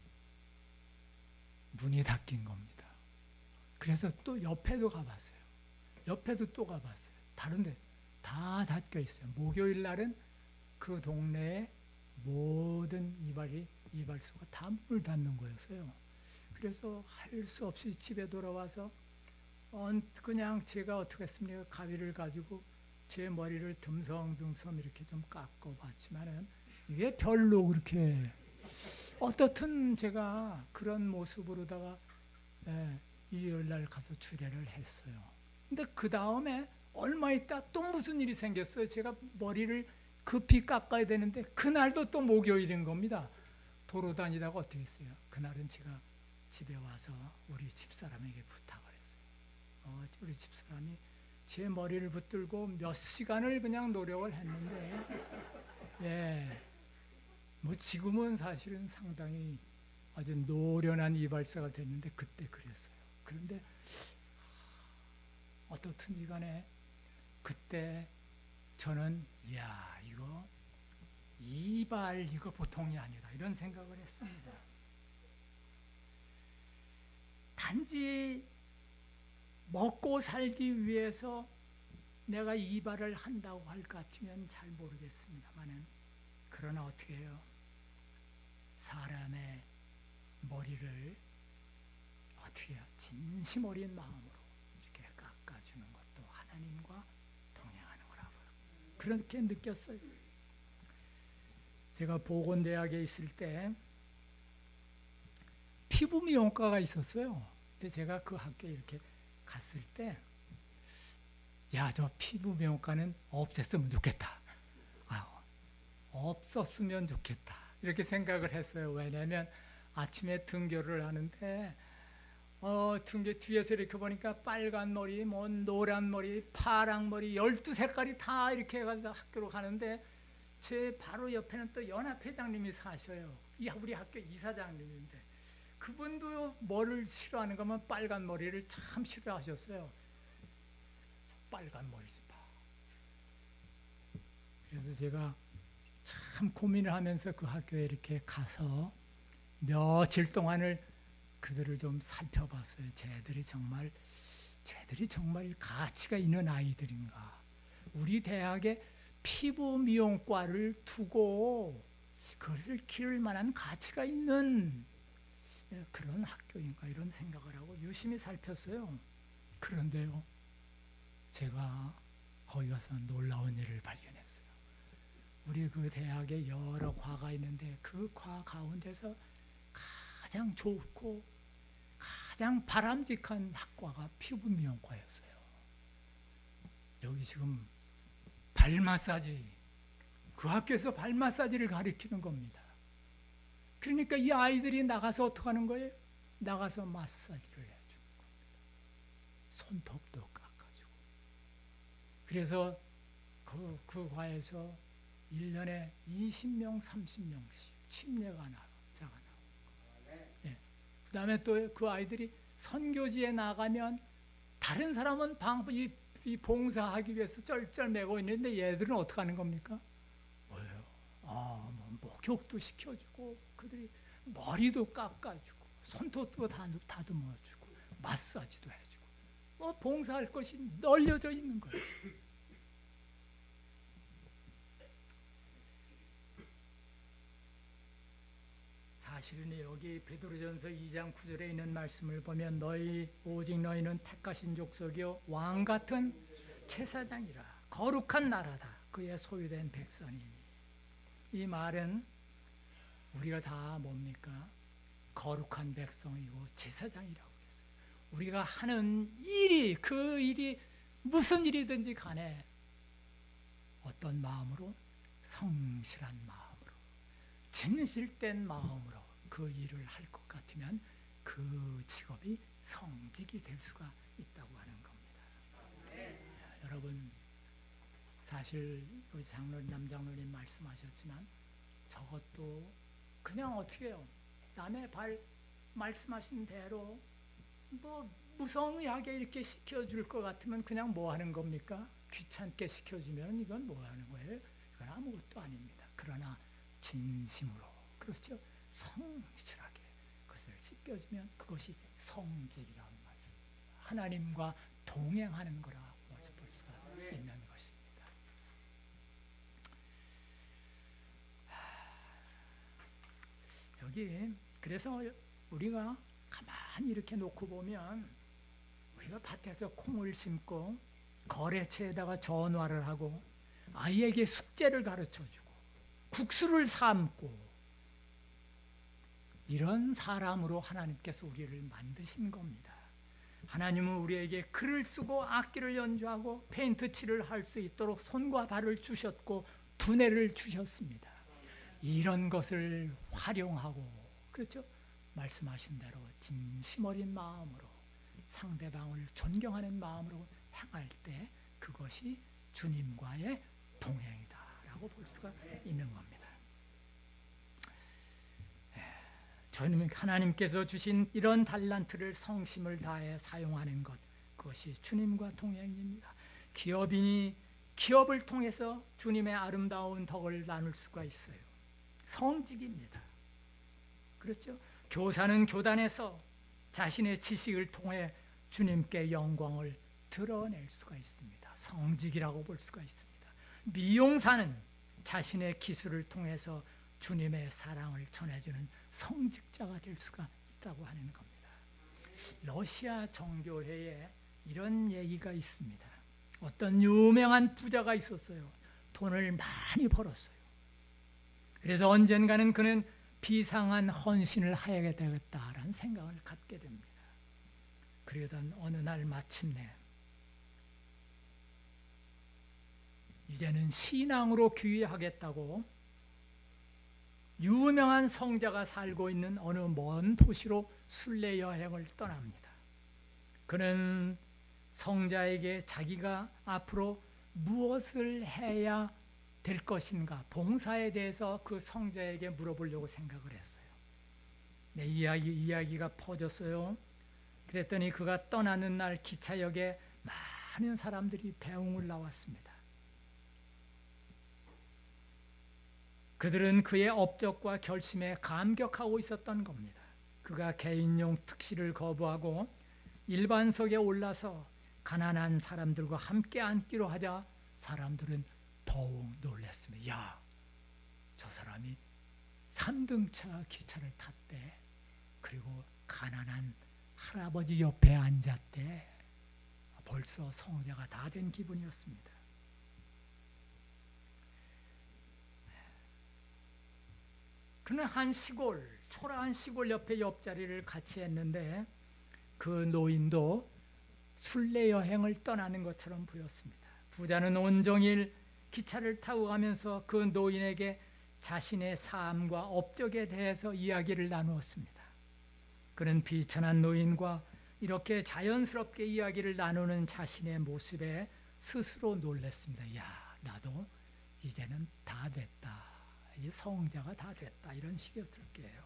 문이 닫힌 겁니다. 그래서 또 옆에도 가봤어요. 옆에도 또 가봤어요. 다른데 다 닫혀 있어요. 목요일 날은 그 동네에 모든 이발이 이발소가 다 문을 닫는 거였어요. 그래서 할 수 없이 집에 돌아와서 그냥 제가 어떻게 했습니까? 가위를 가지고 제 머리를 듬성듬성 이렇게 좀 깎아봤지만은 이게 별로 그렇게 어떻든 제가 그런 모습으로다가 예, 일요일 날 가서 주례를 했어요. 근데 그 다음에 얼마 있다 또 무슨 일이 생겼어요. 제가 머리를 급히 깎아야 되는데 그날도 또 목요일인 겁니다. 도로 다니다가 어떻게 했어요? 그날은 제가 집에 와서 우리 집사람에게 부탁을 했어요. 어, 우리 집사람이 제 머리를 붙들고 몇 시간을 그냥 노력을 했는데 예, 뭐 지금은 사실은 상당히 아주 노련한 이발사가 됐는데 그때 그랬어요. 그런데 어떻든지 간에 그때 저는 이야 이거 이발 이거 보통이 아니다 이런 생각을 했습니다. 단지 먹고 살기 위해서 내가 이발을 한다고 할 것 같으면 잘 모르겠습니다만은 그러나 어떻게 해요? 사람의 머리를 어떻게 해요? 진심 어린 마음으로 이렇게 깎아주는 것도 하나님과 동행하는 거라고 그렇게 느꼈어요. 제가 보건대학에 있을 때 피부 미용과가 있었어요. 근데 제가 그 학교에 이렇게 갔을 때 야, 저 피부 미용과는 없앴으면 좋겠다. 아, 없었으면 좋겠다. 이렇게 생각을 했어요. 왜냐하면 아침에 등교를 하는데 어, 등교 뒤에서 이렇게 보니까 빨간 머리, 뭐 노란 머리, 파랑 머리, 열두 색깔이 다 이렇게 해가지고 학교로 가는데 제 바로 옆에는 또 연합회장님이 사셔요. 이 우리 학교 이사장님인데 그분도 뭐를 싫어하는가 하면 빨간 머리를 참 싫어하셨어요. 빨간 머리 좀 봐. 그래서 제가 참 고민을 하면서 그 학교에 이렇게 가서 며칠 동안을 그들을 좀 살펴봤어요. 쟤들이 정말 쟤들이 정말 가치가 있는 아이들인가. 우리 대학에 피부 미용과를 두고 그를 기를 만한 가치가 있는 그런 학교인가 이런 생각을 하고 유심히 살폈어요. 그런데요, 제가 거기 가서 놀라운 일을 발견했어요. 우리 그 대학에 여러 과가 있는데 그 과 가운데서 가장 좋고 가장 바람직한 학과가 피부 미용과였어요. 여기 지금 발 마사지, 그 학교에서 발 마사지를 가르치는 겁니다. 그러니까 이 아이들이 나가서 어떻게 하는 거예요? 나가서 마사지를 해주는 겁니다. 손톱도 깎아주고. 그래서 그, 그 과에서 일 년에 이십 명, 삼십 명씩 침례가자가 나오고. 예. 그 다음에 또 그 아이들이 선교지에 나가면 다른 사람은 방, 이, 이 봉사하기 위해서 쩔쩔매고 있는데 얘들은 어떻게 하는 겁니까? 뭐예요? 아, 뭐 목욕도 시켜주고 그들이 머리도 깎아주고 손톱도 다 다듬어주고 마사지도 해주고 뭐 봉사할 것이 널려져 있는 거예요. 사실은 여기 베드로전서 이 장 구 절에 있는 말씀을 보면 너희 오직 너희는 택하신 족속이요 왕 같은 제사장이라 거룩한 나라다 그의 소유된 백성이니. 이 말은 우리가 다 뭡니까? 거룩한 백성이고 제사장이라고 했어요. 우리가 하는 일이 그 일이 무슨 일이든지 간에 어떤 마음으로 성실한 마음으로 진실된 마음으로 그 일을 할 것 같으면 그 직업이 성직이 될 수가 있다고 하는 겁니다. 네. 여러분 사실 그 장로님 남장로님 말씀하셨지만 저것도 그냥 어떻게 해요? 남의 발 말씀하신 대로 뭐 무성의하게 이렇게 시켜줄 것 같으면 그냥 뭐 하는 겁니까? 귀찮게 시켜주면 이건 뭐 하는 거예요? 이건 아무것도 아닙니다. 그러나 진심으로 그렇죠? 성실하게 그것을 지켜주면 그것이 성직이라는 말씀입니다. 하나님과 동행하는 거라 볼 수가 있는 것입니다. 여기 그래서 우리가 가만히 이렇게 놓고 보면 우리가 밭에서 콩을 심고 거래처에다가 전화를 하고 아이에게 숙제를 가르쳐주고 국수를 삶고 이런 사람으로 하나님께서 우리를 만드신 겁니다. 하나님은 우리에게 글을 쓰고 악기를 연주하고 페인트 칠을 할 수 있도록 손과 발을 주셨고 두뇌를 주셨습니다. 이런 것을 활용하고 그렇죠? 말씀하신 대로 진심 어린 마음으로 상대방을 존경하는 마음으로 행할 때 그것이 주님과의 동행이다라고 볼 수가 있는 겁니다. 주님 하나님께서 주신 이런 달란트를 성심을 다해 사용하는 것 그것이 주님과 동행입니다. 기업인이 기업을 통해서 주님의 아름다운 덕을 나눌 수가 있어요. 성직입니다. 그렇죠? 교사는 교단에서 자신의 지식을 통해 주님께 영광을 드러낼 수가 있습니다. 성직이라고 볼 수가 있습니다. 미용사는 자신의 기술을 통해서 주님의 사랑을 전해주는 성직자가 될 수가 있다고 하는 겁니다. 러시아 정교회에 이런 얘기가 있습니다. 어떤 유명한 부자가 있었어요. 돈을 많이 벌었어요. 그래서 언젠가는 그는 비상한 헌신을 해야 되겠다라는 생각을 갖게 됩니다. 그러던 어느 날 마침내 이제는 신앙으로 귀의하겠다고 유명한 성자가 살고 있는 어느 먼 도시로 순례 여행을 떠납니다. 그는 성자에게 자기가 앞으로 무엇을 해야 될 것인가 봉사에 대해서 그 성자에게 물어보려고 생각을 했어요. 네, 이야기, 이야기가 퍼졌어요. 그랬더니 그가 떠나는 날 기차역에 많은 사람들이 배웅을 나왔습니다. 그들은 그의 업적과 결심에 감격하고 있었던 겁니다. 그가 개인용 특실을 거부하고 일반석에 올라서 가난한 사람들과 함께 앉기로 하자 사람들은 더욱 놀랐습니다. 야, 저 사람이 삼 등차 기차를 탔대. 그리고 가난한 할아버지 옆에 앉았대. 벌써 성자가 다 된 기분이었습니다. 그는 한 시골, 초라한 시골 옆에 옆자리를 같이 했는데 그 노인도 순례 여행을 떠나는 것처럼 보였습니다. 부자는 온종일 기차를 타고 가면서 그 노인에게 자신의 삶과 업적에 대해서 이야기를 나누었습니다. 그는 비천한 노인과 이렇게 자연스럽게 이야기를 나누는 자신의 모습에 스스로 놀랐습니다. 야, 나도 이제는 다 됐다. 이제 성자가 다 됐다. 이런 식이었을 거예요.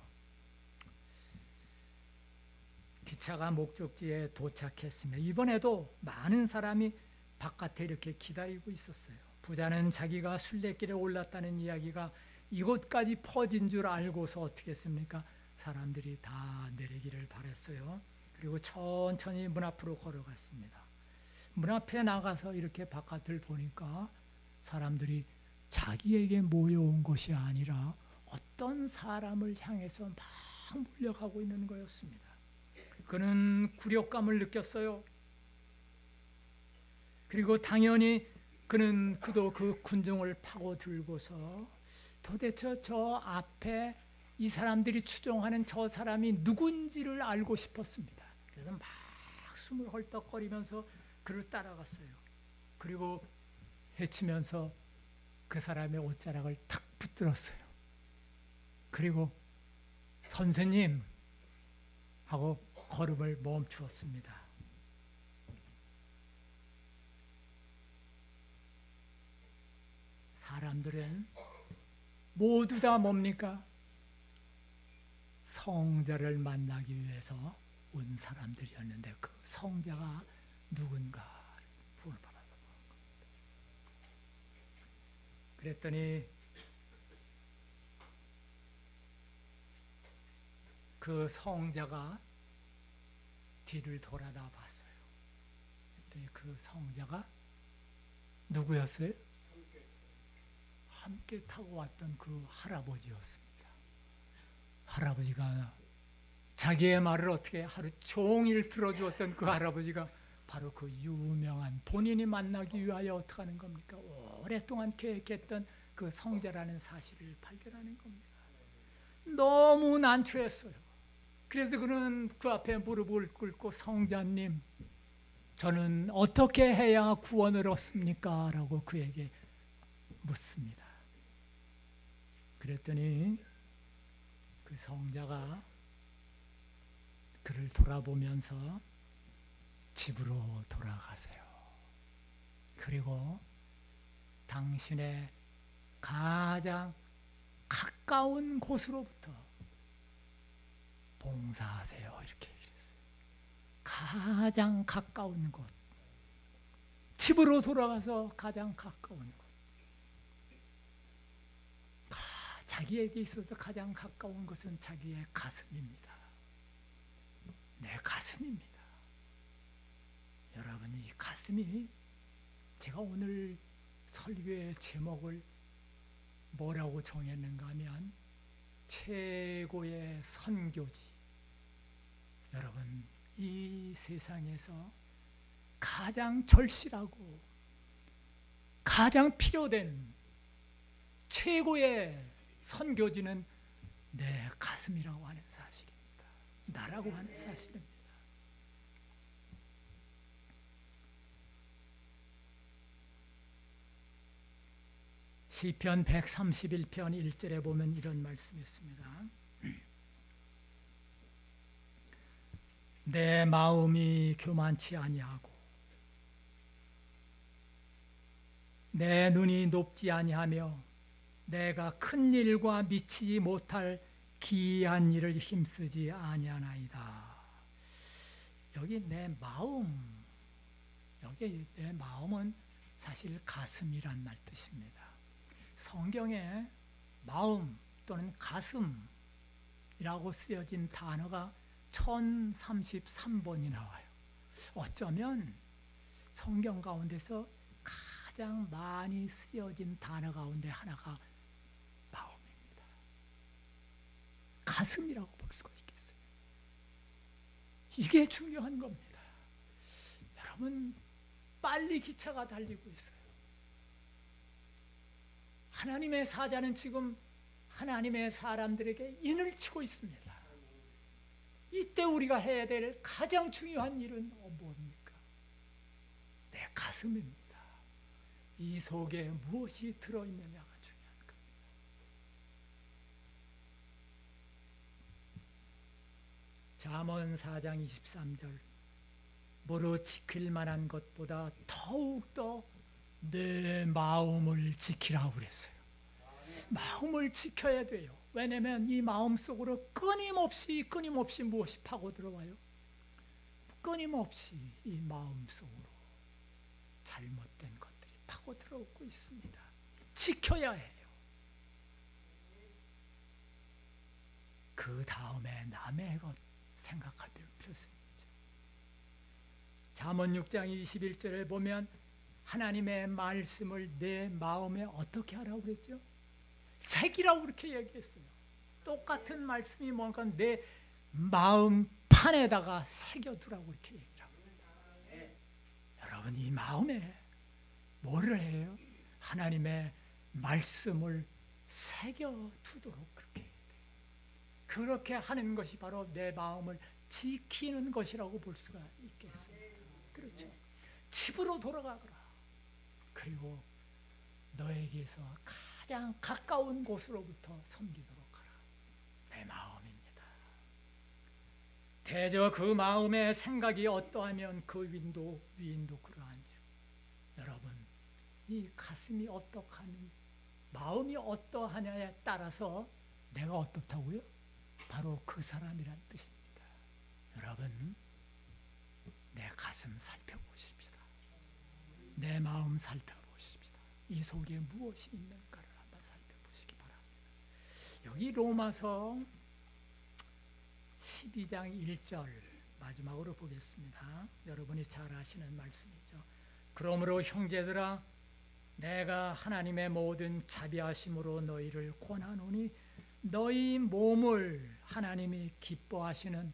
기차가 목적지에 도착했습니다. 이번에도 많은 사람이 바깥에 이렇게 기다리고 있었어요. 부자는 자기가 순례길에 올랐다는 이야기가 이곳까지 퍼진 줄 알고서 어떻게 했습니까? 사람들이 다 내리기를 바랐어요. 그리고 천천히 문 앞으로 걸어갔습니다. 문 앞에 나가서 이렇게 바깥을 보니까 사람들이 자기에게 모여온 것이 아니라 어떤 사람을 향해서 막 몰려가고 있는 거였습니다. 그는 굴욕감을 느꼈어요. 그리고 당연히 그는 그도 그 군중을 파고들고서 도대체 저 앞에 이 사람들이 추종하는 저 사람이 누군지를 알고 싶었습니다. 그래서 막 숨을 헐떡거리면서 그를 따라갔어요. 그리고 헤치면서 그 사람의 옷자락을 탁 붙들었어요. 그리고 선생님 하고 걸음을 멈추었습니다. 사람들은 모두 다 뭡니까? 성자를 만나기 위해서 온 사람들이었는데 그 성자가 누군가 부을 바라보는 겁니다. 그랬더니 그 성자가 뒤를 돌아다 봤어요. 그랬더니 그 성자가 누구였어요? 함께 타고 왔던 그 할아버지였습니다. 할아버지가 자기의 말을 어떻게 하루 종일 들어주었던 그 할아버지가 바로 그 유명한 본인이 만나기 위하여 어떻게 하는 겁니까? 오랫동안 계획했던 그 성자라는 사실을 발견하는 겁니다. 너무 난처했어요. 그래서 그는 그 앞에 무릎을 꿇고 성자님, 저는 어떻게 해야 구원을 얻습니까? 라고 그에게 묻습니다. 그랬더니 그 성자가 그를 돌아보면서 집으로 돌아가세요. 그리고 당신의 가장 가까운 곳으로부터 봉사하세요. 이렇게 얘기했어요. 가장 가까운 곳. 집으로 돌아가서 가장 가까운 곳. 자기에게 있어서 가장 가까운 것은 자기의 가슴입니다. 내 가슴입니다. 여러분, 이 가슴이, 제가 오늘 설교의 제목을 뭐라고 정했는가 하면 최고의 선교지. 여러분, 이 세상에서 가장 절실하고 가장 필요된 최고의 선교지는 내 가슴이라고 하는 사실입니다. 나라고 하는 사실입니다. 시편 백삼십일 편 일 절에 보면 이런 말씀이 있습니다. 내 마음이 교만치 아니하고 내 눈이 높지 아니하며 내가 큰 일과 미치지 못할 기이한 일을 힘쓰지 아니하나이다. 여기 내 마음, 여기 내 마음은 사실 가슴이란 말 뜻입니다. 성경에 마음 또는 가슴이라고 쓰여진 단어가 천삼십삼 번이 나와요. 어쩌면 성경 가운데서 가장 많이 쓰여진 단어 가운데 하나가 마음입니다. 가슴이라고 볼 수가 있겠어요. 이게 중요한 겁니다. 여러분, 빨리 기차가 달리고 있어요. 하나님의 사자는 지금 하나님의 사람들에게 인을 치고 있습니다. 이때 우리가 해야 될 가장 중요한 일은 뭡니까? 내 가슴입니다. 이 속에 무엇이 들어있느냐가 중요한 겁니다. 잠언 사 장 이십삼 절, 무릇 지킬 만한 것보다 더욱더 내 마음을 지키라고 그랬어요. 마음을 지켜야 돼요. 왜냐하면 이 마음 속으로 끊임없이 끊임없이 무엇이 파고 들어와요? 끊임없이 이 마음 속으로 잘못된 것들이 파고 들어오고 있습니다. 지켜야 해요. 그 다음에 남의 것 생각할 필요가 있죠. 잠언 육 장 이십일 절에 보면 하나님의 말씀을 내 마음에 어떻게 하라고 그랬죠? 새기라고 그렇게 얘기했어요. 똑같은 말씀이 뭔가 내 마음 판에다가 새겨두라고 이렇게 얘기를 합니다. 여러분, 이 마음에 뭐를 해요? 하나님의 말씀을 새겨두도록 그렇게 해야 돼요. 그렇게 하는 것이 바로 내 마음을 지키는 것이라고 볼 수가 있겠습니다. 그렇죠. 집으로 돌아가거라. 그리고 너에게서 가장 가까운 곳으로부터 섬기도록 하라. 내 마음입니다. 대저 그 마음의 생각이 어떠하면 그 위인도 위인도 그러한즉. 여러분, 이 가슴이 어떠하니, 마음이 어떠하냐에 따라서 내가 어떻다고요? 바로 그 사람이란 뜻입니다. 여러분, 내 가슴 살펴보십시다. 내 마음 살펴보십시다. 이 속에 무엇이 있는가를 한번 살펴보시기 바랍니다. 여기 로마서 십이 장 일 절 마지막으로 보겠습니다. 여러분이 잘 아시는 말씀이죠. 그러므로 형제들아, 내가 하나님의 모든 자비하심으로 너희를 권하노니 너희 몸을 하나님이 기뻐하시는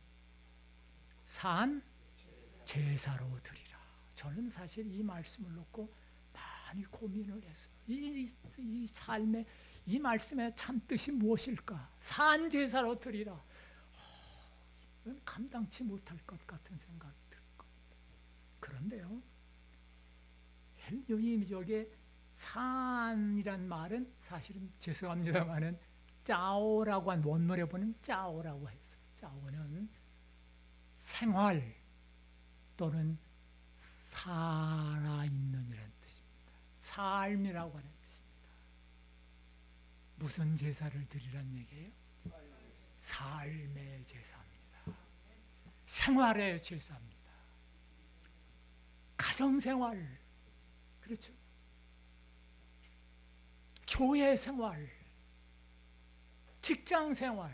산 제사로 드리라. 저는 사실 이 말씀을 놓고 많이 고민을 했어요. 이, 이, 이 삶의 이 말씀의 참 뜻이 무엇일까? 산 제사로 드리라. 어, 이건 감당치 못할 것 같은 생각이 들 겁니다. 그런데요, 여기 저게 산이란 말은 사실은 죄송합니다만은 짜오라고 한 원문에 보면 짜오라고 했어요. 짜오는 생활 또는 살아있는이라는 뜻입니다. 삶이라고 하는 뜻입니다. 무슨 제사를 드리란 얘기예요? 삶의 제사입니다. 생활의 제사입니다. 가정생활, 그렇죠? 교회 생활, 직장 생활,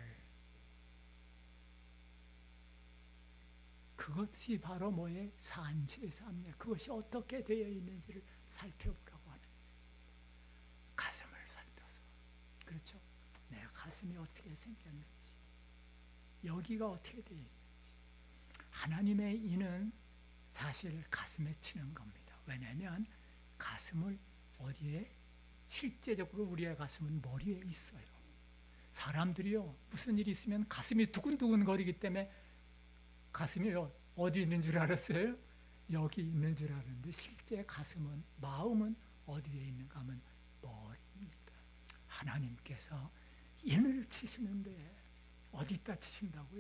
그것이 바로 뭐예요? 산제사입니다. 그것이 어떻게 되어 있는지를 살펴보라고 하는 거예요. 가슴을 살펴서, 그렇죠? 내 가슴이 어떻게 생겼는지, 여기가 어떻게 되어 있는지. 하나님의 인은 사실 가슴에 치는 겁니다. 왜냐하면 가슴을 어디에? 실제적으로 우리의 가슴은 머리에 있어요. 사람들이요, 무슨 일이 있으면 가슴이 두근두근 거리기 때문에 가슴이 어디 있는 줄 알았어요? 여기 있는 줄 알았는데 실제 가슴은, 마음은 어디에 있는가 하면 머리입니다. 하나님께서 인을 치시는데 어디다 치신다고요?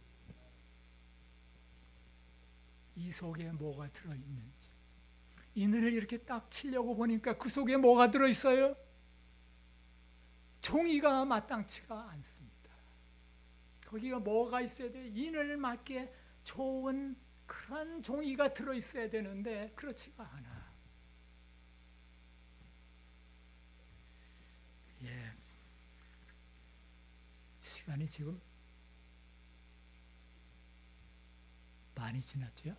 이 속에 뭐가 들어있는지. 인을 이렇게 딱 치려고 보니까 그 속에 뭐가 들어있어요? 종이가 마땅치가 않습니다. 거기가 뭐가 있어야 돼? 인을 맡기에 좋은 그런 종이가 들어있어야 되는데 그렇지가 않아. 예, 시간이 지금 많이 지났죠?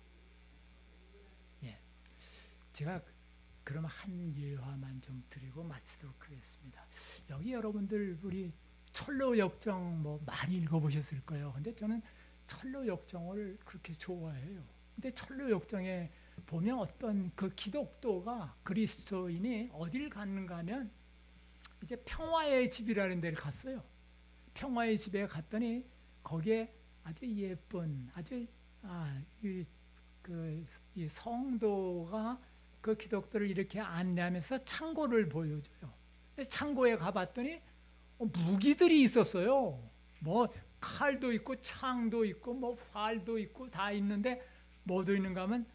예, 제가 그럼 한 예화만 좀 드리고 마치도록 하겠습니다. 여기 여러분들 우리 철로 역정 뭐 많이 읽어보셨을 거예요. 근데 저는 철로 역정을 그렇게 좋아해요. 근데 철로 역정에 보면 어떤 그 기독도가 그리스도인이 어딜 갔는가 하면 이제 평화의 집이라는 데를 갔어요. 평화의 집에 갔더니 거기에 아주 예쁜 아주 아, 이, 그, 이 성도가 그 기독도를 이렇게 안내하면서 창고를 보여줘요. 창고에 가봤더니 무기들이 있었어요. 뭐 칼도 있고 창도 있고 뭐 활도 있고 다 있는데 뭐도 있는가 하면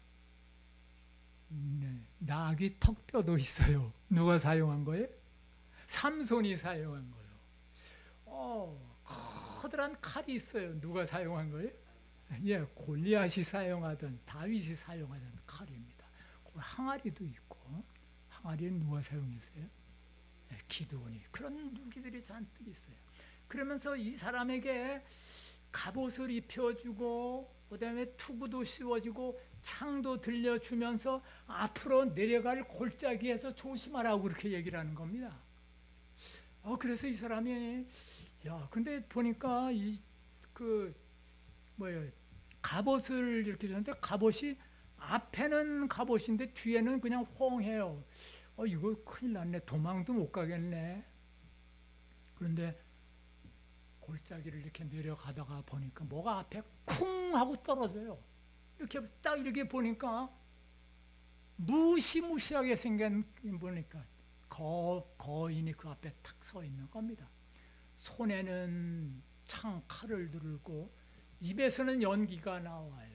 나귀 턱뼈도 있어요. 누가 사용한 거예요? 삼손이 사용한 거예요. 어, 커다란 칼이 있어요. 누가 사용한 거예요? 예, 골리앗이 사용하던 다윗이 사용하던 칼입니다. 항아리도 있고 항아리는 누가 사용했어요? 예, 기드온이. 그런 무기들이 잔뜩 있어요. 그러면서 이 사람에게 갑옷을 입혀주고 그다음에 투구도 씌워주고 창도 들려주면서 앞으로 내려갈 골짜기에서 조심하라고 그렇게 얘기를 하는 겁니다. 어, 그래서 이 사람이 야, 근데 보니까 이 그 뭐예요? 갑옷을 이렇게 줬는데 갑옷이 앞에는 갑옷인데 뒤에는 그냥 홍해요. 어, 이거 큰일 났네. 도망도 못 가겠네. 그런데 골짜기를 이렇게 내려가다가 보니까 뭐가 앞에 쿵 하고 떨어져요. 이렇게 딱 이렇게 보니까 무시무시하게 생긴 보니까 거, 거인이 그 앞에 탁 서 있는 겁니다. 손에는 창 칼을 들고 입에서는 연기가 나와요.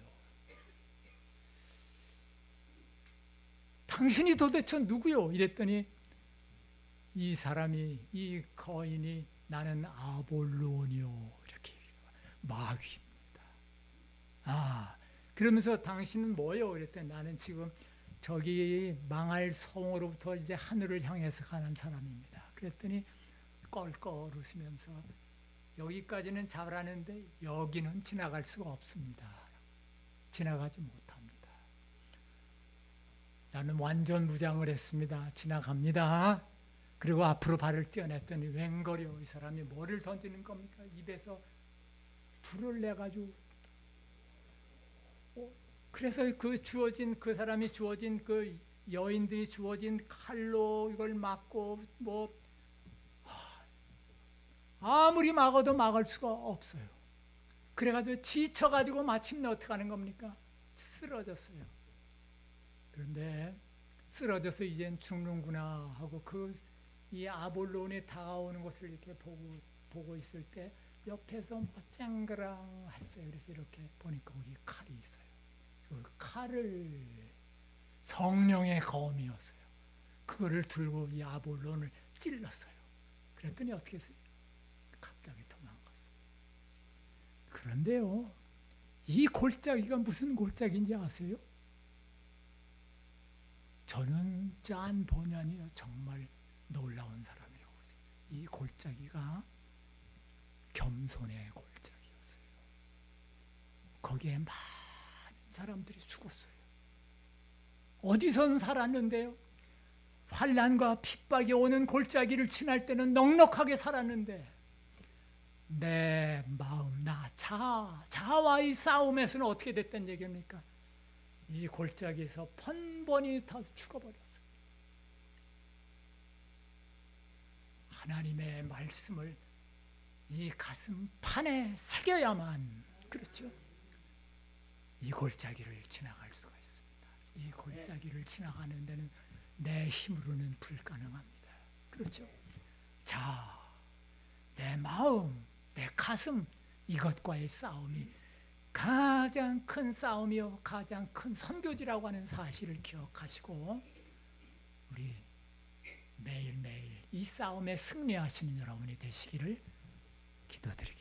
당신이 도대체 누구요? 이랬더니 이 사람이 이 거인이 나는 아볼론이요 이렇게 마귀입니다. 아, 그러면서 당신은 뭐요? 그랬더니 나는 지금 저기 망할 성으로부터 이제 하늘을 향해서 가는 사람입니다. 그랬더니 껄껄 웃으면서 여기까지는 잘하는데 여기는 지나갈 수가 없습니다. 지나가지 못합니다. 나는 완전 무장을 했습니다. 지나갑니다. 그리고 앞으로 발을 떼어냈더니 웬걸요? 이 사람이 뭐를 던지는 겁니까? 입에서 불을 내가지고 어? 그래서 그 주어진 그 사람이 주어진 그 여인들이 주어진 칼로 이걸 막고 뭐 아무리 막아도 막을 수가 없어요. 그래가지고 지쳐가지고 마침내 어떻게 하는 겁니까? 쓰러졌어요. 그런데 쓰러져서 이젠 죽는구나 하고 그 이 아볼론이 다가오는 것을 이렇게 보고 보고 있을 때 옆에서 뭐 쨍그랑했어요. 그래서 이렇게 보니까 거기 칼이 있어요. 그 칼을 성령의 검이었어요. 그거를 들고 이 아볼론을 찔렀어요. 그랬더니 어떻게 했어요? 갑자기 도망갔어요. 그런데요, 이 골짜기가 무슨 골짜기인지 아세요? 저는 짠 본연이 정말 놀라운 사람이라고 생각해요. 이 골짜기가 겸손의 골짜기였어요. 거기에 많은 사람들이 죽었어요. 어디선 살았는데요? 환난과 핍박이 오는 골짜기를 지날 때는 넉넉하게 살았는데 내 마음, 나 자아, 자아와의 싸움에서는 어떻게 됐단 얘기입니까? 이 골짜기에서 번번이 다 죽어버렸어요. 하나님의 말씀을 이 가슴판에 새겨야만, 그렇죠? 이 골짜기를 지나갈 수가 있습니다. 이 골짜기를 지나가는 데는 내 힘으로는 불가능합니다. 그렇죠? 자, 내 마음, 내 가슴, 이것과의 싸움이 가장 큰 싸움이요, 가장 큰 선교지라고 하는 사실을 기억하시고 우리 매일매일 이 싸움에 승리하시는 여러분이 되시기를 기도드립니다.